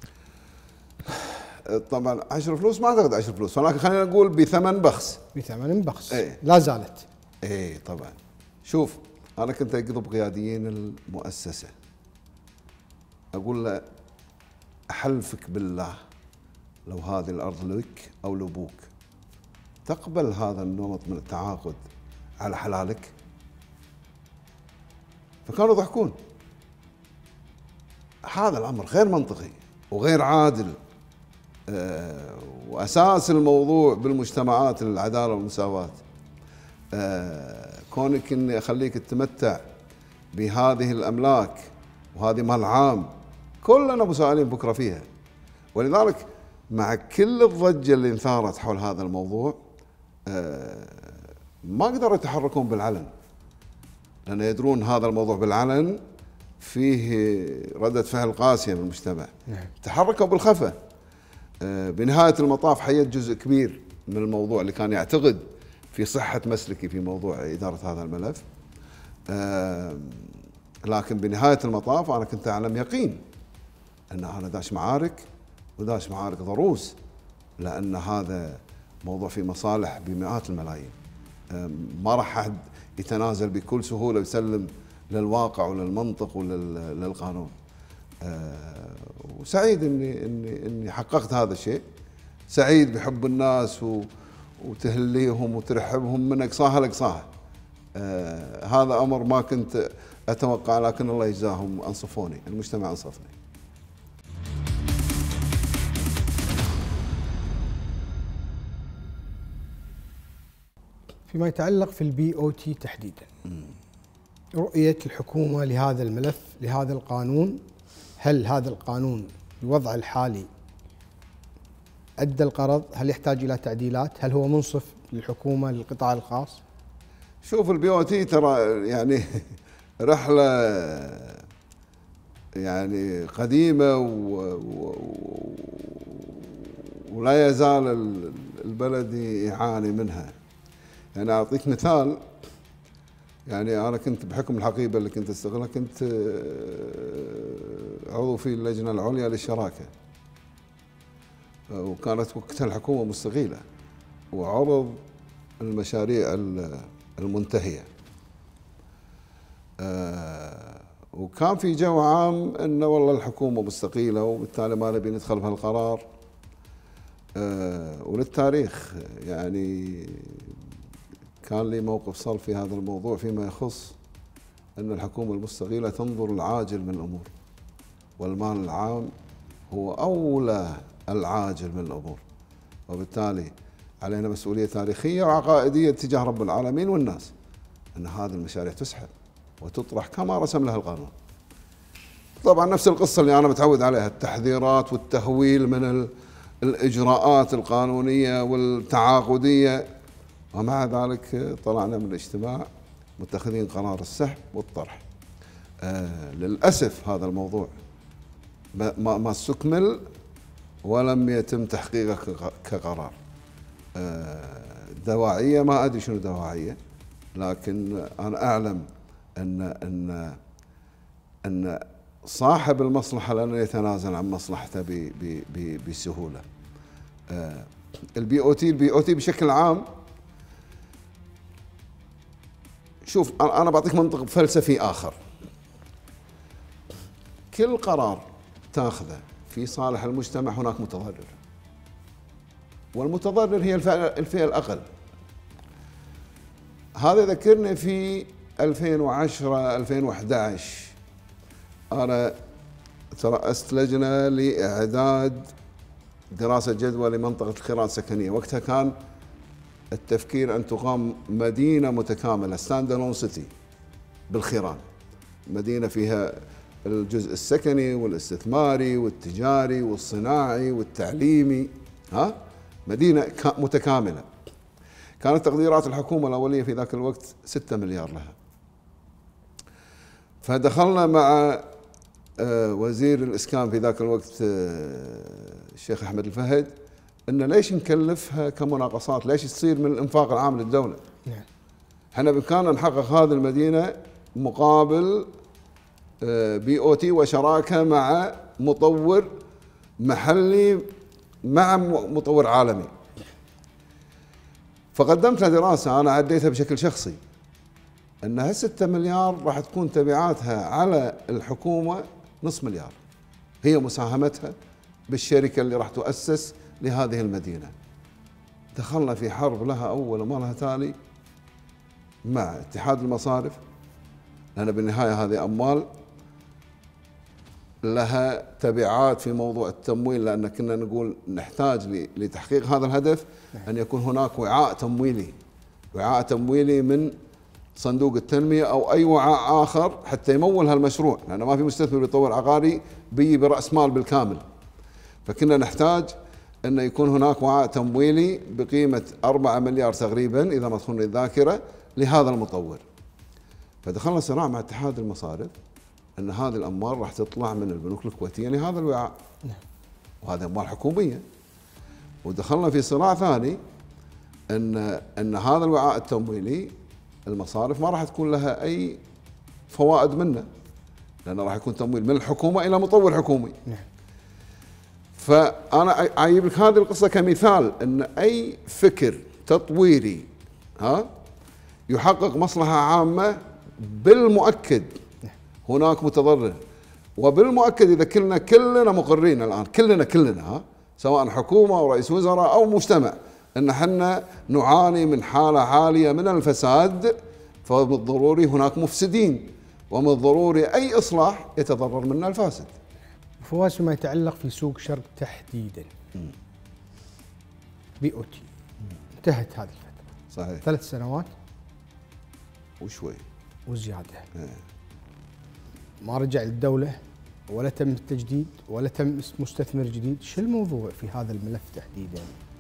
طبعا عشرة فلوس ما اعتقد عشرة فلوس، ولكن خلينا نقول بثمن بخس. بثمن بخس. ايه. لا زالت. ايه طبعا. شوف انا كنت اقضب قياديين المؤسسة اقول له احلفك بالله لو هذه الارض لك او لابوك تقبل هذا النمط من التعاقد على حلالك؟ فكانوا يضحكون. هذا الامر غير منطقي وغير عادل. أه واساس الموضوع بالمجتمعات العداله والمساواه. أه كونك اني اخليك تتمتع بهذه الاملاك وهذه مال عام كلنا مسؤولين بكره فيها. ولذلك مع كل الضجه اللي انثارت حول هذا الموضوع أه ما قدروا يتحركون بالعلن، لان يدرون هذا الموضوع بالعلن فيه ردة فعل قاسية بالمجتمع. نعم. تحركوا بالخفا. أه بنهاية المطاف حيت جزء كبير من الموضوع اللي كان يعتقد في صحة مسلكي في موضوع إدارة هذا الملف. أه لكن بنهاية المطاف أنا كنت أعلم يقين أن أنا داش معارك وداش معارك ضروس، لأن هذا موضوع فيه مصالح بمئات الملايين. أه ما راح أحد يتنازل بكل سهولة ويسلم للواقع وللمنطق وللقانون. أه وسعيد اني اني اني حققت هذا الشيء. سعيد بحب الناس و وتهليهم وترحبهم من اقصاها لاقصاها. أه هذا امر ما كنت اتوقع، لكن الله يجزاهم انصفوني، المجتمع انصفني. فيما يتعلق في البي او تي تحديدا، م. رؤية الحكومة لهذا الملف، لهذا القانون، هل هذا القانون الوضع الحالي أدى الغرض؟ هل يحتاج إلى تعديلات؟ هل هو منصف للحكومة للقطاع الخاص؟ شوف البي او تي ترى يعني رحلة يعني قديمة و... و... ولا يزال البلد يعاني منها. يعني أعطيك مثال، يعني أنا كنت بحكم الحقيبة اللي كنت أستغلها كنت عضو في اللجنة العليا للشراكة، وكانت وقتها الحكومة مستقيلة، وعرض المشاريع المنتهية. وكان في جو عام انه والله الحكومة مستقيلة وبالتالي ما نبي ندخل بهالقرار. وللتاريخ يعني كان لي موقف صلب في هذا الموضوع فيما يخص أن الحكومة المستقيلة تنظر العاجل من الأمور، والمال العام هو أولى العاجل من الأمور، وبالتالي علينا مسؤولية تاريخية وعقائدية تجاه رب العالمين والناس أن هذه المشاريع تسحب وتطرح كما رسم لها القانون. طبعا نفس القصة اللي أنا متعود عليها، التحذيرات والتهويل من الإجراءات القانونية والتعاقدية، ومع ذلك طلعنا من الاجتماع متخذين قرار السحب والطرح. آه للأسف هذا الموضوع ما, ما استكمل ولم يتم تحقيقه كقرار. آه دواعية ما أدري شنو دواعية، لكن أنا أعلم أن أن أن صاحب المصلحة لن يتنازل عن مصلحته بسهولة. آه البي او تي البي او تي بشكل عام، شوف أنا بعطيك منطق فلسفي آخر. كل قرار تاخذه في صالح المجتمع هناك متضرر، والمتضرر هي الفئة الأقل. هذا يذكرني في ألفين وعشرة ألفين وأحد عشر أنا ترأست لجنة لإعداد دراسة جدوى لمنطقة الخيران السكنية. وقتها كان التفكير أن تقام مدينة متكاملة ستاند الون سيتي بالخيران، مدينة فيها الجزء السكني والاستثماري والتجاري والصناعي والتعليمي، ها مدينة متكاملة. كانت تقديرات الحكومة الأولية في ذاك الوقت ستة مليار لها. فدخلنا مع وزير الإسكان في ذاك الوقت الشيخ أحمد الفهد إن ليش نكلفها كمناقصات، ليش تصير من الإنفاق العام للدولة؟ نعم. احنا بإمكاننا نحقق هذه المدينة مقابل بي او تي وشراكة مع مطور محلي مع مطور عالمي. فقدمت له دراسة أنا عديتها بشكل شخصي أن هالستة مليار راح تكون تبعاتها على الحكومة نصف مليار، هي مساهمتها بالشركة اللي راح تؤسس لهذه المدينة. دخلنا في حرب لها أول وما لها تالي مع اتحاد المصارف، لأن بالنهاية هذه أموال لها تبعات في موضوع التمويل، لأن كنا نقول نحتاج لتحقيق هذا الهدف أن يكون هناك وعاء تمويلي، وعاء تمويلي من صندوق التنمية أو أي وعاء آخر حتى يمول هالمشروع، لأنه ما في مستثمر بيطور عقاري بيجي برأس مال بالكامل. فكنا نحتاج أن يكون هناك وعاء تمويلي بقيمة أربعة مليار تقريبا إذا ما تخونني الذاكرة لهذا المطور. فدخلنا صراع مع اتحاد المصارف أن هذه الأموال راح تطلع من البنوك الكويتية لهذا الوعاء، وهذه أموال حكومية. ودخلنا في صراع ثاني أن أن هذا الوعاء التمويلي المصارف ما راح تكون لها أي فوائد منه، لأنه راح يكون تمويل من الحكومة إلى مطور حكومي. فأنا أجيب لك هذه القصة كمثال أن أي فكر تطويري ها يحقق مصلحة عامة بالمؤكد هناك متضرر، وبالمؤكد إذا كلنا كلنا مقرين الآن كلنا كلنا ها سواء حكومة أو رئيس وزراء أو مجتمع أن احنا نعاني من حالة عالية من الفساد، فمن الضروري هناك مفسدين، ومن الضروري أي إصلاح يتضرر منه الفاسد. فواز ما يتعلق في سوق شرق تحديدا بي او تي انتهت هذه الفترة صحيح ثلاث سنوات وشوي وزيادة. اه. ما رجع للدولة ولا تم التجديد ولا تم مستثمر جديد. شو الموضوع في هذا الملف تحديدا؟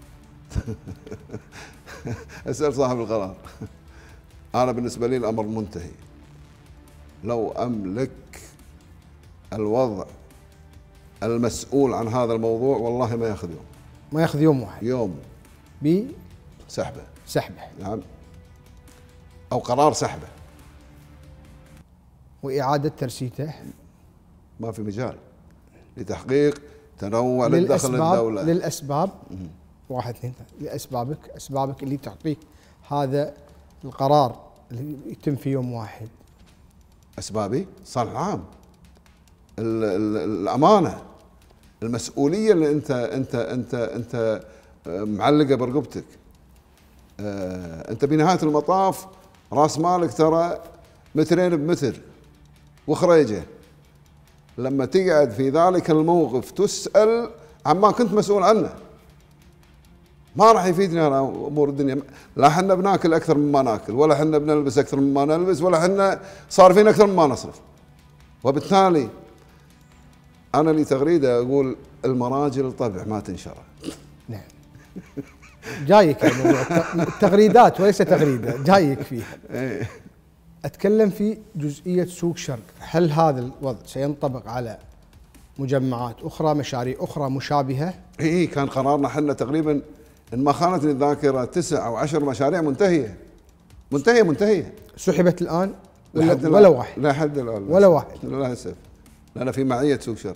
اسأل صاحب القرار. أنا بالنسبة لي الأمر منتهي. لو أملك الوضع المسؤول عن هذا الموضوع والله ما ياخذ يوم، ما ياخذ يوم واحد يوم ب سحبه سحبه نعم، أو قرار سحبه وإعادة ترسيته. ما في مجال. لتحقيق تنوع للدخل الدولة. للأسباب واحد اثنين لأسبابك أسبابك اللي تعطيك هذا القرار اللي يتم في يوم واحد. أسبابي الصالح العام، ال ال الأمانة، المسؤولية اللي أنت أنت أنت أنت معلقة برقبتك. أنت بنهاية المطاف رأس مالك ترى مترين بمتر وخريجة. لما تقعد في ذلك الموقف تسأل عما كنت مسؤول عنه، ما راح يفيدني انا امور الدنيا. لا احنا بناكل اكثر مما ناكل، ولا احنا بنلبس اكثر مما نلبس، ولا احنا صارفين اكثر مما نصرف. وبالتالي انا لي تغريده اقول المراجل طبع ما تنشر. نعم. جايك الموضوع التغريدات وليس تغريده، جايك فيها. اتكلم في جزئيه سوق شرق، هل هذا الوضع سينطبق على مجمعات اخرى، مشاريع اخرى مشابهه؟ اي كان قرارنا احنا تقريبا ان ما خانتني الذاكره تسع او عشر مشاريع منتهيه منتهيه منتهيه. سحبت الان ولا, ولا واحد؟ لا حد الان ولا واحد للاسف، لان في معيه سوق شرق.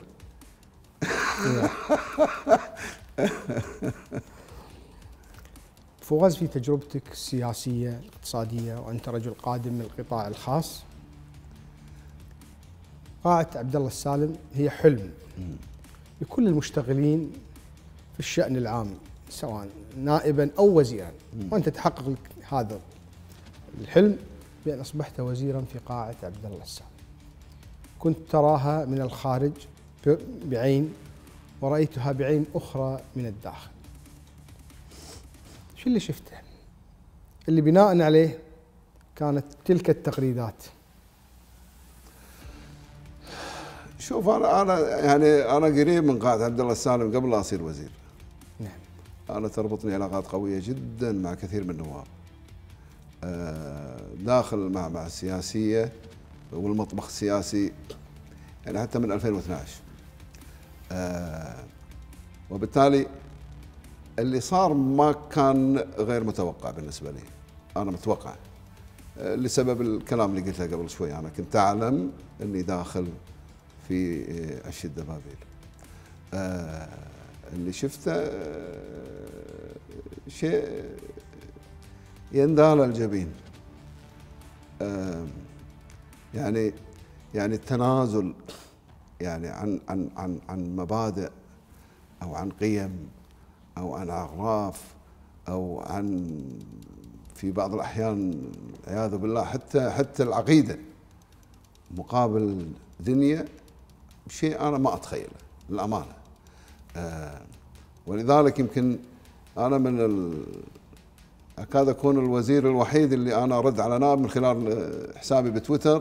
فواز، في تجربتك السياسيه الاقتصاديه وانت رجل قادم من القطاع الخاص، قاعة عبد الله السالم هي حلم لكل المشتغلين في الشأن العام، سواء نائبا أو وزيرا، وأنت تحقق لك هذا الحلم بأن أصبحت وزيرا في قاعة عبد الله السالم. كنت تراها من الخارج بعين، ورأيتها بعين أخرى من الداخل. شو اللي شفته اللي بناء عليه كانت تلك التغريدات؟ شوف انا انا يعني انا قريب من قاعة عبد الله السالم قبل لا اصير وزير. نعم. انا تربطني علاقات قويه جدا مع كثير من النواب داخل المعمعة السياسيه والمطبخ السياسي، يعني حتى من ألفين واثني عشر. وبالتالي اللي صار ما كان غير متوقع بالنسبه لي. انا متوقع لسبب الكلام اللي قلته قبل شوي. انا كنت اعلم اني داخل في عش الدبابيل. آه اللي شفته آه شيء يندال الجبين. آه يعني يعني التنازل يعني عن عن عن عن مبادئ او عن قيم او عن اعراف او عن في بعض الاحيان عياذ بالله حتى حتى العقيده مقابل دنيا، شيء انا ما اتخيله للامانه. آه ولذلك يمكن انا من ال... اكاد اكون الوزير الوحيد اللي انا ارد على نائب من خلال حسابي بتويتر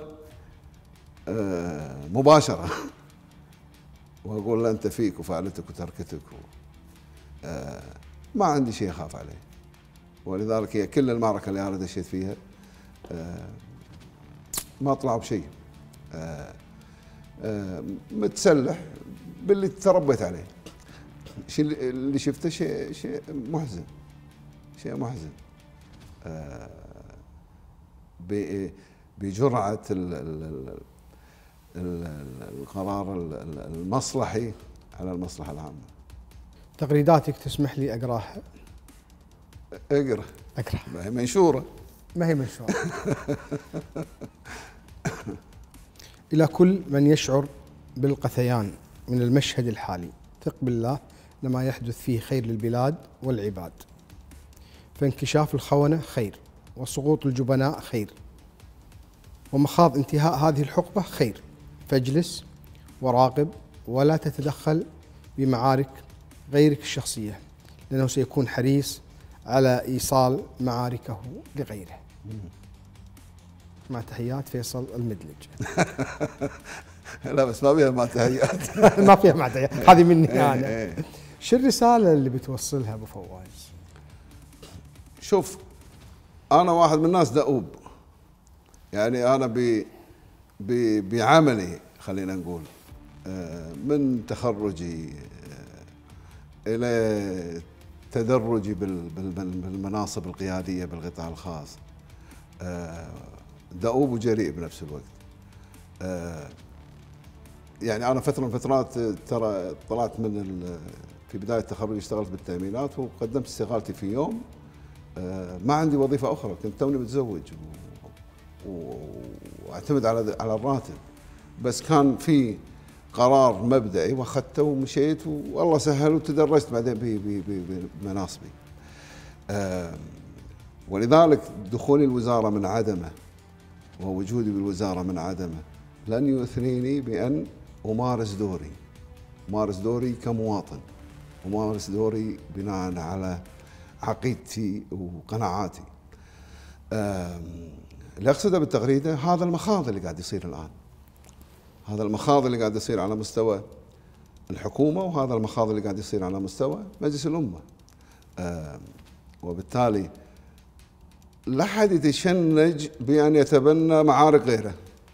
آه مباشره واقول له انت فيك وفعلتك وتركتك و... آه ما عندي شيء اخاف عليه. ولذلك هي كل المعركه اللي انا دشيت فيها آه ما طلعوا بشيء. آه آه متسلح باللي تربيت عليه. الشيء اللي شفته شيء شيء محزن، شيء محزن. آه بجرعه ال ال ال القرار المصلحي على المصلحه العامه. تغريداتك تسمح لي اقراها؟ اقرا. اقرا. ما هي منشوره. ما هي منشوره. إلى كل من يشعر بالقثيان من المشهد الحالي، ثق بالله أن ما يحدث فيه خير للبلاد والعباد، فانكشاف الخونة خير، وسقوط الجبناء خير، ومخاض انتهاء هذه الحقبة خير. فاجلس وراقب ولا تتدخل بمعارك غيرك الشخصية، لأنه سيكون حريص على إيصال معاركه لغيره. مع تحيات فيصل المدلج. لا بس ما فيها مع تحيات. ما فيها مع تحيات، هذه مني انا. شو الرساله اللي بتوصلها ابو فواز؟ شوف انا واحد من الناس دؤوب، يعني انا ب بعملي خلينا نقول من تخرجي الى تدرجي بالمناصب القياديه بالقطاع الخاص دؤوب وجريء بنفس الوقت. يعني انا فتره من فترات ترى طلعت من في بدايه تخرجي اشتغلت بالتامينات وقدمت استقالتي في يوم. ما عندي وظيفه اخرى، كنت توني متزوج واعتمد على على الراتب، بس كان في قرار مبدئي واخذته ومشيت والله سهل وتدرجت بعدين بمناصبي. ولذلك دخولي الوزاره من عدمه ووجودي بالوزاره من عدمه لن يؤثريني بان امارس دوري، امارس دوري كمواطن، امارس دوري بناء على عقيدتي وقناعاتي. اللي اقصده بالتغريده هذا المخاض اللي قاعد يصير الان، هذا المخاض اللي قاعد يصير على مستوى الحكومه، وهذا المخاض اللي قاعد يصير على مستوى مجلس الامه. وبالتالي لا احد يتشنج بان يتبنى معارك غيره،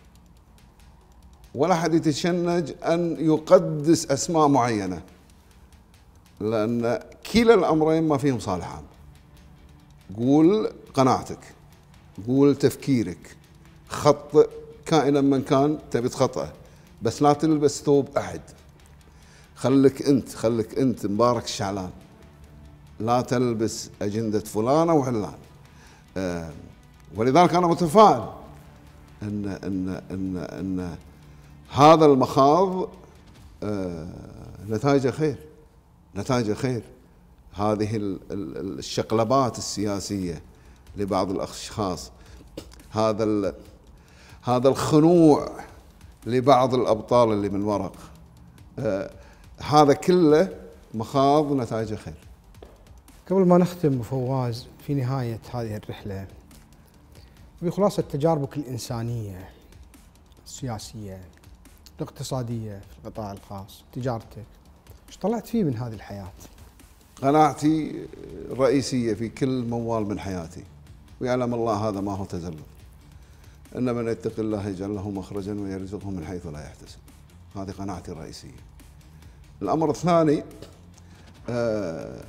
ولا احد يتشنج ان يقدس اسماء معينه، لان كلا الامرين ما فيهم صالح عام. قول قناعتك، قول تفكيرك، خطئ كائنا من كان تبي تخطئه، بس لا تلبس ثوب احد. خليك انت، خليك انت مبارك الشعلان، لا تلبس اجنده فلان او علان. آه ولذلك انا متفائل ان ان ان ان هذا المخاض آه نتائجه خير، نتائجه خير. هذه الشقلبات السياسيه لبعض الاشخاص، هذا هذا الخنوع لبعض الابطال اللي من ورق، آه هذا كله مخاض نتائجه خير. قبل ما نختم فواز في نهايه هذه الرحله، بخلاصه تجاربك الانسانيه، السياسيه، الاقتصاديه في القطاع الخاص، تجارتك، ايش طلعت فيه من هذه الحياه؟ قناعتي الرئيسيه في كل موال من حياتي، ويعلم الله هذا ما هو تزلط، ان من يتق الله يجعل له مخرجا ويرزقه من حيث لا يحتسب. هذه قناعتي الرئيسيه. الامر الثاني، آه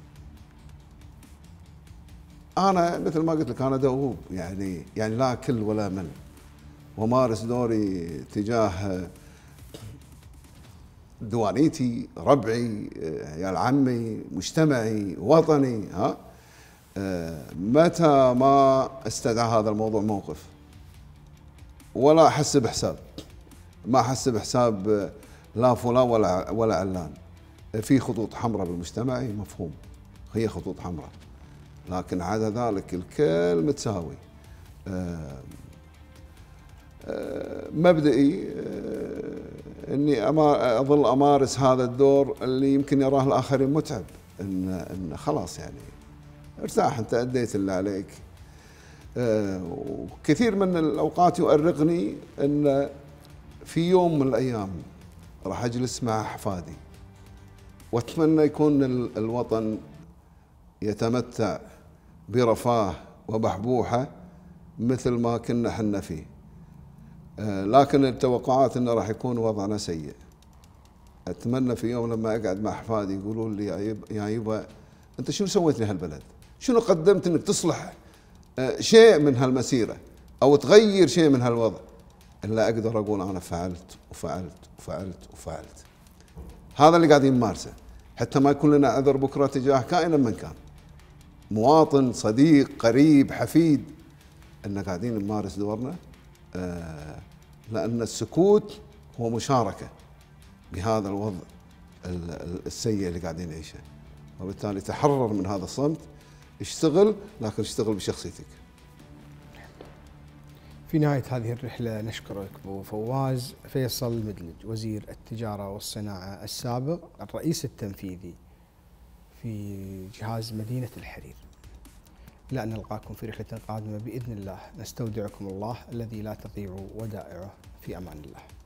انا مثل ما قلت لك انا دؤوب، يعني يعني لا اكل ولا مل، ومارس دوري تجاه دوانيتي، ربعي، عيال عمي، مجتمعي، وطني. ها متى ما استدعى هذا الموضوع موقف ولا احس بحساب، ما احس بحساب لا فلان ولا ولا علان. في خطوط حمراء بالمجتمعي مفهوم، هي خطوط حمراء، لكن عدا ذلك الكل متساوي. مبدئي اني اظل امارس هذا الدور اللي يمكن يراه الاخرين متعب، ان ان خلاص يعني ارتاح، انت اديت اللي عليك. وكثير من الاوقات يؤرقني ان في يوم من الايام راح اجلس مع احفادي، واتمنى يكون الوطن يتمتع برفاه وبحبوحه مثل ما كنا احنا فيه. لكن التوقعات انه راح يكون وضعنا سيء. اتمنى في يوم لما اقعد مع احفادي يقولوا لي يا يبا انت شنو سويت لهالبلد؟ شنو قدمت انك تصلح شيء من هالمسيره او تغير شيء من هالوضع؟ الا اقدر اقول انا فعلت وفعلت وفعلت وفعلت. هذا اللي قاعدين نمارسه، حتى ما يكون لنا عذر بكره تجاه كائنا من كان، مواطن، صديق، قريب، حفيد، ان قاعدين نمارس دورنا. آه لأن السكوت هو مشاركة بهذا الوضع السيء اللي قاعدين نعيشه، وبالتالي تحرر من هذا الصمت، اشتغل، لكن اشتغل بشخصيتك. في نهاية هذه الرحلة نشكرك أبو فواز فيصل المدلج، وزير التجارة والصناعة السابق، الرئيس التنفيذي في جهاز مدينة الحرير. إلى أن نلقاكم في رحلة قادمة بإذن الله، نستودعكم الله الذي لا تضيع ودائعه، في أمان الله.